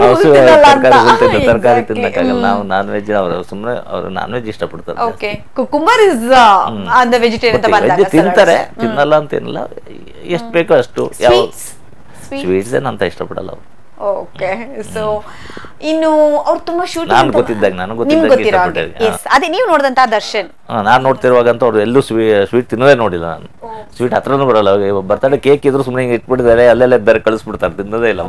Speaker 2: ತರಕಾರಿ ತಿನ್ನಕ್ಕಾಗಲ್ಲ. ನಾವು ನಾನ್ ವೆಜ್, ಅವ್ರು ಸುಮ್ಮನೆ ಅವ್ರು ನಾನ್ ವೆಜ್ ಇಷ್ಟಪಡ್ತಾರೆ.
Speaker 1: Okay, cucumber is on the vegetarian ಅಂತ ಬಂದಾಗ
Speaker 2: ತಿಂತಾರೆ, ತಿನ್ನಲ್ಲ ಅಂತೇನಿಲ್ಲ, ಎಷ್ಟು ಬೇಕೋ ಅಷ್ಟು. ಯಾವ ಸ್ವೀಟ್ಸ್ ಏನು ಅಂತ ಇಷ್ಟಪಡಲ್ಲ ಅವ್ರು.
Speaker 1: ಓಕೆ, ಸೊ ಇನ್ನು ಅವ್ರು ತುಂಬಾ ಶೂಟಿಂಗ್
Speaker 2: ನಾನು ಗೊತ್ತಿದ್ದಾಗ ನಾನು ಗೊತ್ತಿದ್ದಾಗ
Speaker 1: ಅದೇ ನೀವು ನೋಡಿದಂತ ದರ್ಶನ್
Speaker 2: ನಾನು ನೋಡ್ತಿರುವಾಗ ಅಂತ ಅವ್ರು ಎಲ್ಲೂ ಸ್ವೀ ಸ್ವೀಟ್ ತಿನ್ನೋದೇ ನೋಡಿಲ್ಲ ನಾನು. ಸ್ವೀಟ್ ಹತ್ರನೂ ಬರಲ್ಲ. ಬರ್ತಡೇ ಕೇಕ್ ಇದ್ರು ಸುಮ್ಮನೆ ಹಿಂಗೆ ಇಟ್ಬಿಟ್ಟಿದ್ದಾರೆ, ಅಲ್ಲೆಲ್ಲ ಬೇರೆ ಕಳಿಸ್ಬಿಡ್ತಾರೆ, ತಿನ್ನೋದೇ ಇಲ್ಲ,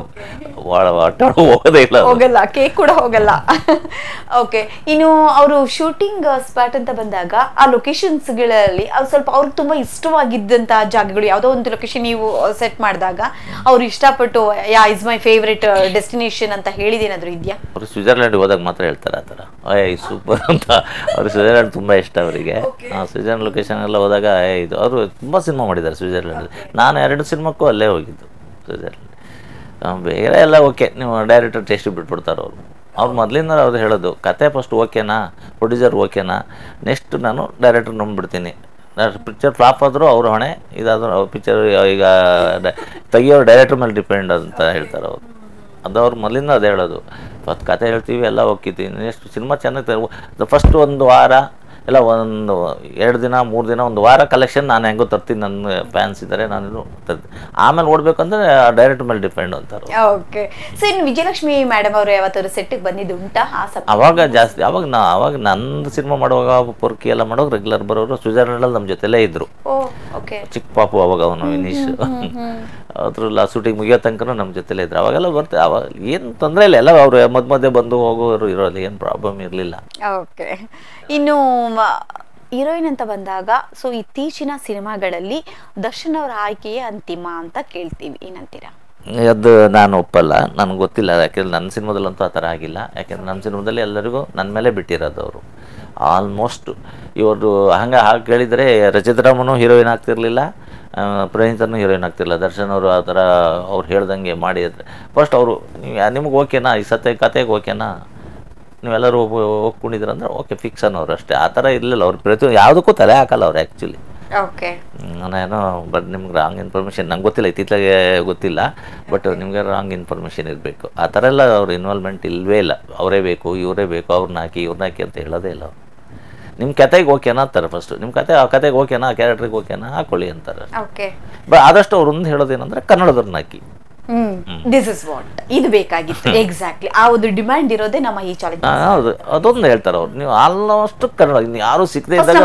Speaker 2: ಹೋಗೋದೇ ಇಲ್ಲ,
Speaker 1: ಹೋಗಲ್ಲ, ಕೇಕ್ ಕೂಡ ಹೋಗಲ್ಲ. ಓಕೆ, ಇನ್ನು ಅವರು ಶೂಟಿಂಗ್ ಸ್ಪಾಟ್ ಅಂತ ಬಂದಾಗ ಆ ಲೊಕೇಶನ್ಸ್ ಗಳಲ್ಲಿ ಸ್ವಲ್ಪ ಅವ್ರಿಗೆ ತುಂಬಾ ಇಷ್ಟವಾಗಿದ್ದಂತ ಜಾಗಗಳು ಯಾವ್ದೋ ಒಂದು ಲೊಕೇಶನ್ ನೀವು ಸೆಟ್ ಮಾಡಿದಾಗ ಅವ್ರು ಇಷ್ಟಪಟ್ಟು ಯಾ ಇಸ್ ಮೈ ಫೇವ್ರೆಟ್ ಡೆಸ್ಟಿನೇಷನ್ ಅಂತ ಹೇಳಿದೇನಾದ್ರು ಇದೆಯಾ?
Speaker 2: ಅವರು ಸ್ವಿಟ್ಜರ್ಲ್ಯಾಂಡ್ ಹೋದಾಗ ಮಾತ್ರ ಹೇಳ್ತಾರೆ ಆ ಥರ, ಏಯ್ ಸೂಪರ್ ಅಂತ. ಅವ್ರು ಸ್ವಿಟ್ಜರ್ಲ್ಯಾಂಡ್ ತುಂಬ ಇಷ್ಟ ಅವರಿಗೆ. ಸ್ವಿಟ್ಜರ್ಲ್ಯಾಂಡ್ ಲೊಕೇಶನ್ ಎಲ್ಲ ಹೋದಾಗ ಇದು ಅವರು ತುಂಬ ಸಿನಿಮಾ ಮಾಡಿದ್ದಾರೆ ಸ್ವಿಟ್ಜರ್ಲ್ಯಾಂಡ್. ನಾನು ಎರಡು ಸಿನಿಮಾಕ್ಕೂ ಅಲ್ಲೇ ಹೋಗಿದ್ದು ಸ್ವಿಟ್ಜರ್ಲ್ಯಾಂಡ್. ಬೇರೆ ಎಲ್ಲ ಓಕೆ, ನೀವು ಡೈರೆಕ್ಟರ್ ಟೇಸ್ಟ್ ಬಿಟ್ಬಿಡ್ತಾರೆ ಅವರು. ಅವ್ರು ಮೊದಲಿಂದ ಅವ್ರು ಹೇಳೋದು, ಕತೆ ಫಸ್ಟ್ ಓಕೆನಾ, ಪ್ರೊಡ್ಯೂಸರ್ ಓಕೆನಾ, ನೆಕ್ಸ್ಟ್ ನಾನು ಡೈರೆಕ್ಟರ್ ನಂಬಿಡ್ತೀನಿ. ಪಿಕ್ಚರ್ ಫ್ಲಾಪ್ ಆದರೂ ಅವ್ರ ಹೊಣೆ, ಇದಾದರೂ ಅವ್ರ ಪಿಕ್ಚರ್ ಈಗ ತೆಗಿಯೋ ಡೈರೆಕ್ಟರ್ ಮೇಲೆ ಡಿಪೆಂಡ್ ಅಂತ ಹೇಳ್ತಾರೆ ಅವರು. ಅದು ಅವ್ರು ಮೊದಲಿಂದ ಅದು ಹೇಳೋದು. ಫಸ್ಟ್ ಕತೆ ಹೇಳ್ತೀವಿ, ಎಲ್ಲ ಹೋಗ್ತೀವಿ, ನೆಕ್ಸ್ಟ್ ಸಿನಿಮಾ ಚೆನ್ನಾಗಿ ಫಸ್ಟ್ ಒಂದು ವಾರ ಎಲ್ಲ ಒಂದು ಎರಡು ದಿನ ಮೂರು ದಿನ ಒಂದು ವಾರ ಕಲೆಕ್ಷನ್ ನಾನು ಹೆಂಗೋ ತರ್ತೀನಿ, ನನ್ನ ಫ್ಯಾನ್ಸ್ ಇದ್ದಾರೆ, ನಾನು ತರ್ತೀನಿ. ಆಮೇಲೆ ಓಡಬೇಕಂದ್ರೆ ಡೈರೆಕ್ಟರ್ ಮೇಲೆ ಡಿಪೆಂಡ್ ಅಂತಾರೆ.
Speaker 1: ಓಕೆ, ಸೊ ಇನ್ನು ವಿಜಯಲಕ್ಷ್ಮಿ ಮೇಡಮ್ ಅವರು ಯಾವತ್ತಾದ್ರು ಸೆಟ್ಟಿಗೆ ಬಂದಿದ್ದು ಉಂಟಾ?
Speaker 2: ಅವಾಗ ಜಾಸ್ತಿ, ಅವಾಗ ನಾ ಅವಾಗ ನಂದು ಸಿನಿಮಾ ಮಾಡುವಾಗ ಪೊರ್ಕಿ ಎಲ್ಲ ಮಾಡೋದು ರೆಗ್ಯುಲರ್ ಬರೋರು. ಸ್ವಿಟ್ಜರ್ಲ್ಯಾಂಡಲ್ಲಿ ನಮ್ಮ ಜೊತೆಲೇ ಇದ್ರು. ಚಿಕ್ಕ ಪಾಪು ಅವಾಗ ಅವನು ವಿನೀಶ್, ಅದ್ರಲ್ಲ ಶೂಟಿಂಗ್ ಮುಗಿಯೋ ತನಕ ನಮ್ಮ ಜೊತೆಲೇ ಇದ್ರು. ಅವಾಗೆಲ್ಲ ಬರ್ತಾರೆ, ಅವಾಗ ಏನು ತೊಂದರೆ ಇಲ್ಲ, ಎಲ್ಲ ಅವರು ಮಧ್ಯ ಮಧ್ಯೆ ಬಂದು ಹೋಗೋರು ಇರೋದು, ಏನು ಪ್ರಾಬ್ಲಮ್ ಇರಲಿಲ್ಲ.
Speaker 1: ಓಕೆ, ಇನ್ನು ಹೀರೋಯಿನ್ ಅಂತ ಬಂದಾಗ ಸೊ ಇತ್ತೀಚಿನ ಸಿನಿಮಾಗಳಲ್ಲಿ ದರ್ಶನ್ ಅವರ ಆಯ್ಕೆಯೇ ಅಂತಿಮ ಅಂತ ಕೇಳ್ತೀವಿ, ಏನಂತೀರಾ?
Speaker 2: ಅದು ನಾನು ಒಪ್ಪಲ್ಲ, ನನಗೆ ಗೊತ್ತಿಲ್ಲ. ಯಾಕೆಂದ್ರೆ ನನ್ನ ಸಿನಿಮಾದಲ್ಲಂತೂ ಆ ಥರ ಆಗಿಲ್ಲ. ಯಾಕೆಂದ್ರೆ ನನ್ನ ಸಿನಿಮಾದಲ್ಲಿ ಎಲ್ಲರಿಗೂ ನನ್ನ ಮೇಲೆ ಬಿಟ್ಟಿರೋದು ಅವರು. ಆಲ್ಮೋಸ್ಟ್ ಇವರು ಹಂಗೆ ಹಾಗೆ ಕೇಳಿದರೆ ರಚಿತರಾಮನು ಹೀರೋಯಿನ್ ಆಗ್ತಿರ್ಲಿಲ್ಲ, ಪ್ರೇಣಿತನೂ ಹೀರೋಯಿನ್ ಆಗ್ತಿರಲಿಲ್ಲ. ದರ್ಶನ್ ಅವರು ಆ ಥರ ಅವ್ರು ಹೇಳ್ದಂಗೆ ಮಾಡಿದ್ರೆ ಫಸ್ಟ್ ಅವರು ನಿಮ್ಗೆ ಓಕೆನಾ, ಈ ಸತ್ಯ ಕತೆಗೆ ಓಕೆನಾ, ನೀವೆಲ್ಲರೂ ಒಪ್ಕೊಂಡಿದ್ರು ಅಂದ್ರೆ ಓಕೆ ಫಿಕ್ಸ್ ಅನ್ನೋರು ಅಷ್ಟೇ. ಆ ಥರ ಇರಲಿಲ್ಲ ಅವ್ರು. ಪ್ರತಿ ಯಾವುದಕ್ಕೂ ತಲೆ ಹಾಕಲ್ಲ ಅವ್ರು ಆ್ಯಕ್ಚುಲಿ.
Speaker 1: ಓಕೆ,
Speaker 2: ನಾನೇನೋ ಬಟ್ ನಿಮ್ಗೆ ರಾಂಗ್ ಇನ್ಫಾರ್ಮೇಷನ್ ನಂಗೆ ಗೊತ್ತಿಲ್ಲ, ಇತ್ತೀಚೆಗೆ ಗೊತ್ತಿಲ್ಲ, ಬಟ್ ನಿಮಗೆ ರಾಂಗ್ ಇನ್ಫಾರ್ಮೇಷನ್ ಇರಬೇಕು. ಆ ಥರ ಎಲ್ಲ ಅವ್ರ ಇನ್ವಾಲ್ವ್ಮೆಂಟ್ ಇಲ್ಲವೇ ಇಲ್ಲ. ಅವರೇ ಬೇಕು, ಇವರೇ ಬೇಕು, ಅವ್ರನ್ನ ಹಾಕಿ ಇವ್ರನ್ನ ಹಾಕಿ ಅಂತ ಹೇಳೋದೇ ಇಲ್ಲ ಅವರು. ನಿಮ್ಮ ಕತೆಗೆ ಓಕೆನಾ ಅಂತಾರೆ ಫಸ್ಟು. ನಿಮ್ಮ ಕತೆ ಆ ಕತೆಗೆ ಓಕೆನಾ, ಆ ಕ್ಯಾರೆಕ್ಟ್ರಿಗೆ ಓಕೆನಾ ಹಾಕೊಳ್ಳಿ ಅಂತಾರೆ. ಬಟ್ ಆದಷ್ಟು ಅವ್ರು ಒಂದು ಹೇಳೋದೇನಂದ್ರೆ ಕನ್ನಡದವ್ರನ್ನ ಹಾಕಿ.
Speaker 1: ದಿಸ್ ಇಸ್ ವಾಟ್ ಇದು ಬೇಕಾಗಿತ್ತು ಎಕ್ಸಾಕ್ಟ್ಲಿ. ಆ ಒಂದು ಡಿಮ್ಯಾಂಡ್ ಇರೋದೇ ನಮ್ಮ ಈ ಚಾಲೆಂಜ್.
Speaker 2: ಹೌದು, ಅದೊಂದು ಹೇಳ್ತಾರೆ ಅವ್ರು. ನೀವು ಆಲ್ಮೋಸ್ಟ್ ಕನ್ನಡ ಯಾರು ಸಿಕ್ಕದೇ ಇದ್ದಾಗ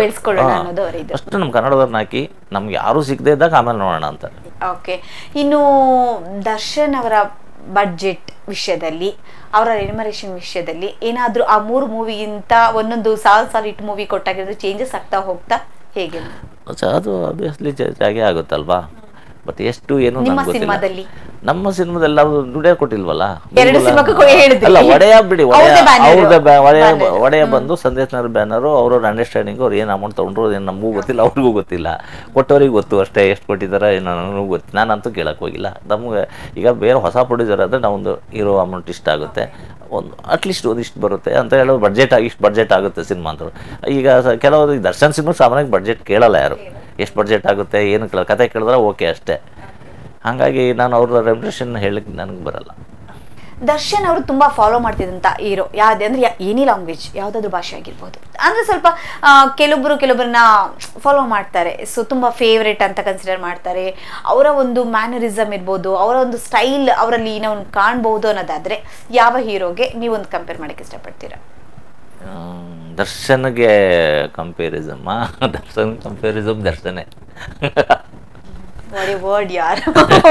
Speaker 2: ಅಷ್ಟು ನಮ್ಮ ಕನ್ನಡದವ್ರನ್ನ ಹಾಕಿ, ನಮ್ಗೆ ಯಾರು ಸಿಕ್ಕದೇ ಇದ್ದಾಗ ಆಮೇಲೆ ನೋಡೋಣ ಅಂತಾರೆ.
Speaker 1: ಓಕೆ, ಇನ್ನು ದರ್ಶನ್ ಅವರ ಬಡ್ಜೆಟ್ ವಿಷಯದಲ್ಲಿ, ಅವರ ರೆಮ್ಯುನರೇಷನ್ ವಿಷಯದಲ್ಲಿ ಏನಾದರೂ ಆ ಮೂರು ಮೂವಿಗಿಂತ ಒಂದೊಂದು ಸಾಲ್ ಸಾಲ್ ಇಟ್ಟು ಮೂವಿ ಕೊಟ್ಟಾಗಿರೋದು ಚೇಂಜಸ್ ಆಗ್ತಾ ಹೋಗ್ತಾ ಹೇಗೆ?
Speaker 2: ಅದು ಆಬ್ವಿಯಸ್ಲಿ ಹಾಗೆ ಆಗುತ್ತಲ್ವಾ. ಬಟ್ ಎಷ್ಟು ಏನು
Speaker 1: ನಿಮ್ಮ ಸಿನಿಮಾದಲ್ಲಿ
Speaker 2: ನಮ್ಮ ಸಿನಿಮಾದಲ್ಲಿ ನಾವು ದುಡಿಯೋ ಕೊಟ್ಟಿಲ್ವಲ್ಲ.
Speaker 1: ಅಲ್ಲ,
Speaker 2: ಒಡೆಯ ಬಿಡಿ, ಅವ್ರದ್ದೇ ಒಡೆಯ ಬಂದು ಸಂದೇಶ್ ನಗರ್ ಬ್ಯಾನರು, ಅವ್ರವ್ರ ಅಂಡರ್ಸ್ಟ್ಯಾಂಡಿಂಗ್, ಅವ್ರು ಏನು ಅಮೌಂಟ್ ತೊಗೊಂಡ್ರು ಏನು ನಮಗೂ ಗೊತ್ತಿಲ್ಲ, ಅವ್ರಿಗೂ ಗೊತ್ತಿಲ್ಲ, ಕೊಟ್ಟವ್ರಿಗೆ ಗೊತ್ತು ಅಷ್ಟೇ. ಎಷ್ಟು ಕೊಟ್ಟಿದ್ದಾರೆ ಏನೋ ನನಗೂ ಗೊತ್ತು, ನಾನಂತೂ ಕೇಳಕ್ಕೆ ಹೋಗಿಲ್ಲ. ನಮಗೆ ಈಗ ಬೇರೆ ಹೊಸ ಪ್ರೊಡ್ಯೂಸರ್ ಆದರೆ ನಾವೊಂದು ಇರೋ ಅಮೌಂಟ್ ಇಷ್ಟ ಆಗುತ್ತೆ, ಒಂದು ಅಟ್ಲೀಸ್ಟ್ ಒಂದಿಷ್ಟು ಬರುತ್ತೆ ಅಂತ ಹೇಳೋದು. ಬಡ್ಜೆಟ್ ಆಗಿ ಇಷ್ಟು ಬಡ್ಜೆಟ್ ಆಗುತ್ತೆ ಸಿನಿಮಾ ಅಂತ. ಈಗ ಕೆಲವರು ದರ್ಶನ್ ಸಿನಿಮಾ ಸಾಮಾನ್ಯವಾಗಿ ಬಡ್ಜೆಟ್ ಕೇಳಲ್ಲ ಯಾರು, ಎಷ್ಟು ಬಡ್ಜೆಟ್ ಆಗುತ್ತೆ ಏನು ಕೇಳ, ಕತೆ ಕೇಳಿದ್ರೆ ಓಕೆ ಅಷ್ಟೇ. ಹಾಗಾಗಿ ನಾನು ಅವ್ರ ರೆಮ್ಯುನರೇಷನ್ ಹೇಳಕ್ಕೆ ನನಗೆ ಬರಲ್ಲ.
Speaker 1: ದರ್ಶನ್ ಅವರು ತುಂಬಾ ಫಾಲೋ ಮಾಡ್ತಿದ್ದಂತ ಹೀರೋ ಯಾವ್ದು ಅಂದ್ರೆ ಎನಿ ಲ್ಯಾಂಗ್ವೇಜ್ ಯಾವ್ದಾದ್ರು ಭಾಷೆ ಆಗಿರ್ಬೋದು, ಅಂದ್ರೆ ಸ್ವಲ್ಪ ಕೆಲವೊಬ್ರು ಕೆಲವೊಬ್ಬರನ್ನ ಫಾಲೋ ಮಾಡ್ತಾರೆ, ಸೊ ತುಂಬಾ ಫೇವ್ರೇಟ್ ಅಂತ ಕನ್ಸಿಡರ್ ಮಾಡ್ತಾರೆ. ಅವರ ಒಂದು ಮ್ಯಾನರಿಸಮ್ ಇರ್ಬೋದು, ಅವರ ಒಂದು ಸ್ಟೈಲ್ ಅವರಲ್ಲಿ ನಾವು ಕಾಣ್ಬಹುದು ಅನ್ನೋದಾದ್ರೆ ಯಾವ ಹೀರೋಗೆ ನೀವೊಂದು ಕಂಪೇರ್ ಮಾಡಕ್ಕೆ ಇಷ್ಟಪಡ್ತೀರಾ?
Speaker 2: ದರ್ಶನ್ಗೆ ಕಂಪೇರಿಸಮ್ ದರ್ಶನ್ ಕಂಪೇರಿಸಮ್ ದರ್ಶನೇ.
Speaker 1: What a word, ಯಾರ್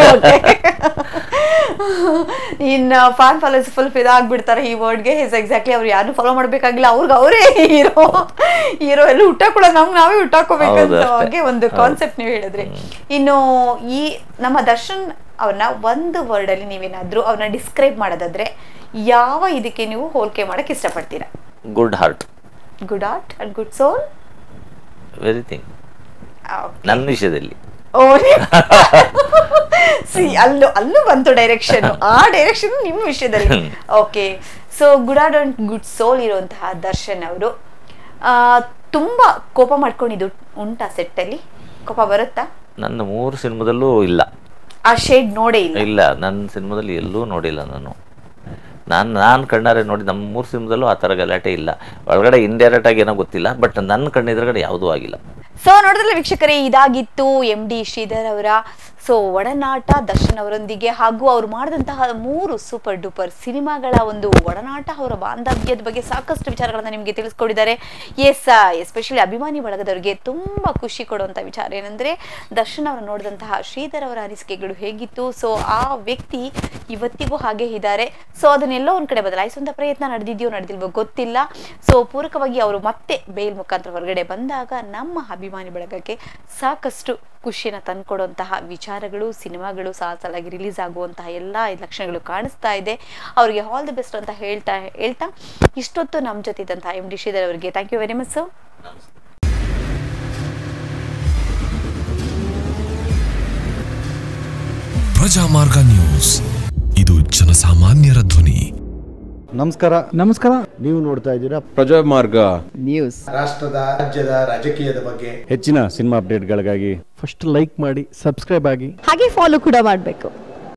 Speaker 1: ಇನ್ ಫ್ಯಾನ್ ಫಾಲೋಸ್ ಫುಲ್ ಫಿದಾ ಆಗ್ಬಿಡ್ತಾರೆ ಈ ವರ್ಡ್ಗೆ. ಇಸ್ ಎಕ್ಸಾಕ್ಟ್ಲಿ ಅವ್ರು ಯಾರು ಫಾಲೋ ಮಾಡ್ಬೇಕಾಗಿಲ್ಲ, ಅವ್ರಿಗೆ ಅವರೇ ಹೀರೋ ಹೀರೋ ಎಲ್ಲ ಹುಟ್ಟಾಕೊಳ್ಳೋ ನಮ್ಗೆ ನಾವೇ ಹುಟ್ಟಾಕೋಬೇಕಂತ ಹಾಗೆ ಒಂದು ಕಾನ್ಸೆಪ್ಟ್ ನೀವು ಹೇಳಿದ್ರಿ. ಇನ್ನು ಈ ನಮ್ಮ ದರ್ಶನ್ ಅವ್ರನ್ನ ಒಂದು ವರ್ಡ್ ಅಲ್ಲಿ ನೀವೇನಾದ್ರೂ ಅವ್ರನ್ನ ಡಿಸ್ಕ್ರೈಬ್ ಮಾಡೋದಾದ್ರೆ ಯಾವ ಇದಕ್ಕೆ ನೀವು ಹೋಲಿಕೆ ಮಾಡಕ್ ಇಷ್ಟಪಡ್ತೀರಾ?
Speaker 2: Good heart.
Speaker 1: Good heart and good soul,
Speaker 2: everything ನನ್ನ ವಿಷಯದಲ್ಲಿ.
Speaker 1: ಓ ಸಿ ಅಲ್ಲೂ ಅಲ್ಲೂ ಬಂತು ಡೈರೆಕ್ಷನ್, ಆ ಡೈರೆಕ್ಷನ್ ನಿಮ್ಮ ವಿಷಯದಲ್ಲಿ. Okay, so good heart and good soul ಇರುವಂತಹ ದರ್ಶನ್ ಅವರು ತುಂಬಾ ಕೋಪ ಮಾಡ್ಕೊಂಡಿದ್ದು ಉಂಟಾ ಸೆಟ್ ಅಲ್ಲಿ? ಕೋಪ ಬರುತ್ತಾ?
Speaker 2: ನನ್ನ ಮೂರು ಸಿನಿಮಾದಲ್ಲೂ ಇಲ್ಲ,
Speaker 1: ಆ ಶೇಡ್ ನೋಡೇ ಇಲ್ಲ.
Speaker 2: ಇಲ್ಲ, ನನ್ನ ಸಿನಿಮಾದಲ್ಲಿ ಎಲ್ಲೂ ನೋಡಿಲ್ಲ ನಾನು. ನಾನು ನಾನು ಕಣ್ಣಾರೆ ನೋಡಿ ನಮ್ಮ ಮೂರು ಸಿನಿಮಾದಲ್ಲೂ ಆ ಥರ ಗಲಾಟೆ ಇಲ್ಲ. ಒಳಗಡೆ ಇಂಡೈರೆಕ್ಟ್ ಆಗಿ ಏನೋ ಗೊತ್ತಿಲ್ಲ, ಬಟ್ ನನ್ನ ಕಣ್ಣಿದ್ರಗಡೆ ಯಾವುದೂ ಆಗಿಲ್ಲ.
Speaker 1: ಸೊ ನೋಡಿದ್ರಲ್ಲ ವೀಕ್ಷಕರೇ, ಇದಾಗಿತ್ತು ಎಂ ಡಿ ಶ್ರೀಧರ್ ಅವರ ಸೊ ಒಡನಾಟ ದರ್ಶನ್ ಅವರೊಂದಿಗೆ, ಹಾಗೂ ಅವ್ರು ಮಾಡಿದಂತಹ ಮೂರು ಸೂಪರ್ ಡೂಪರ್ ಸಿನಿಮಾಗಳ ಒಂದು ಒಡನಾಟ, ಅವರ ಬಾಂಧವ್ಯದ ಬಗ್ಗೆ ಸಾಕಷ್ಟು ವಿಚಾರಗಳನ್ನ ನಿಮಗೆ ತಿಳಿಸ್ಕೊಡಿದ್ದಾರೆ. ಎಸ್, ಎಸ್ಪೆಷಲಿ ಅಭಿಮಾನಿ ಬಳಗದವರಿಗೆ ತುಂಬಾ ಖುಷಿ ಕೊಡುವಂತ ವಿಚಾರ ಏನಂದ್ರೆ ದರ್ಶನ್ ಅವರು ನೋಡಿದಂತಹ ಶ್ರೀಧರ್ ಅವರ ಅನಿಸಿಕೆಗಳು ಹೇಗಿತ್ತು, ಸೊ ಆ ವ್ಯಕ್ತಿ ಇವತ್ತಿಗೂ ಹಾಗೆ ಇದ್ದಾರೆ. ಸೊ ಅದನ್ನೆಲ್ಲೋ ಒಂದ್ ಕಡೆ ಬದಲಾಯಿಸುವಂತ ಪ್ರಯತ್ನ ನಡೆದಿದೆಯೋ ನಡೆದಿಲ್ವೋ ಗೊತ್ತಿಲ್ಲ. ಸೊ ಪೂರಕವಾಗಿ ಅವರು ಮತ್ತೆ ಬೇಲ್ ಮುಖಾಂತರ ಹೊರಗಡೆ ಬಂದಾಗ ನಮ್ಮ ಅಭಿಮಾನಿ ಬಳಗಕ್ಕೆ ಸಾಕಷ್ಟು ಖುಷಿನ ತಂದ್ಕೊಡುವಂತಹ ವಿಚಾರಗಳು, ಸಿನಿಮಾಗಳು ಸಾಲಾಗಿ ರಿಲೀಸ್ ಆಗುವಂತಹ ಎಲ್ಲ ಲಕ್ಷಣಗಳು ಕಾಣಿಸ್ತಾ ಇದೆ. ಅವರಿಗೆ ಆಲ್ ದಿ ಬೆಸ್ಟ್ ಅಂತ ಹೇಳ್ತಾ ಹೇಳ್ತಾ ಇಷ್ಟೊತ್ತು ನಮ್ಮ ಜೊತೆ ಇದ್ದಂತಹ ಎಂ ಡಿ ಶ್ರೀಧರ್ ಅವರಿಗೆ thank you very much sir.
Speaker 3: Prajamarga news, ಇದು ಜನಸಾಮಾನ್ಯರ ಧ್ವನಿ.
Speaker 4: ನಮಸ್ಕಾರ.
Speaker 5: ನಮಸ್ಕಾರ.
Speaker 4: ನೀವು ನೋಡ್ತಾ ಇದ್ದೀರಾ
Speaker 5: ಪ್ರಜಾಮಾರ್ಗ
Speaker 4: ನ್ಯೂಸ್. ರಾಷ್ಟ್ರದ ರಾಜ್ಯದ ರಾಜಕೀಯದ ಬಗ್ಗೆ
Speaker 5: ಹೆಚ್ಚಿನ ಸಿನಿಮಾ ಅಪ್ಡೇಟ್ಗಳಿಗಾಗಿ ಫಸ್ಟ್ ಲೈಕ್ ಮಾಡಿ, ಸಬ್ಸ್ಕ್ರೈಬ್ ಆಗಿ,
Speaker 6: ಹಾಗೆ ಫಾಲೋ ಕೂಡ ಮಾಡಬೇಕು.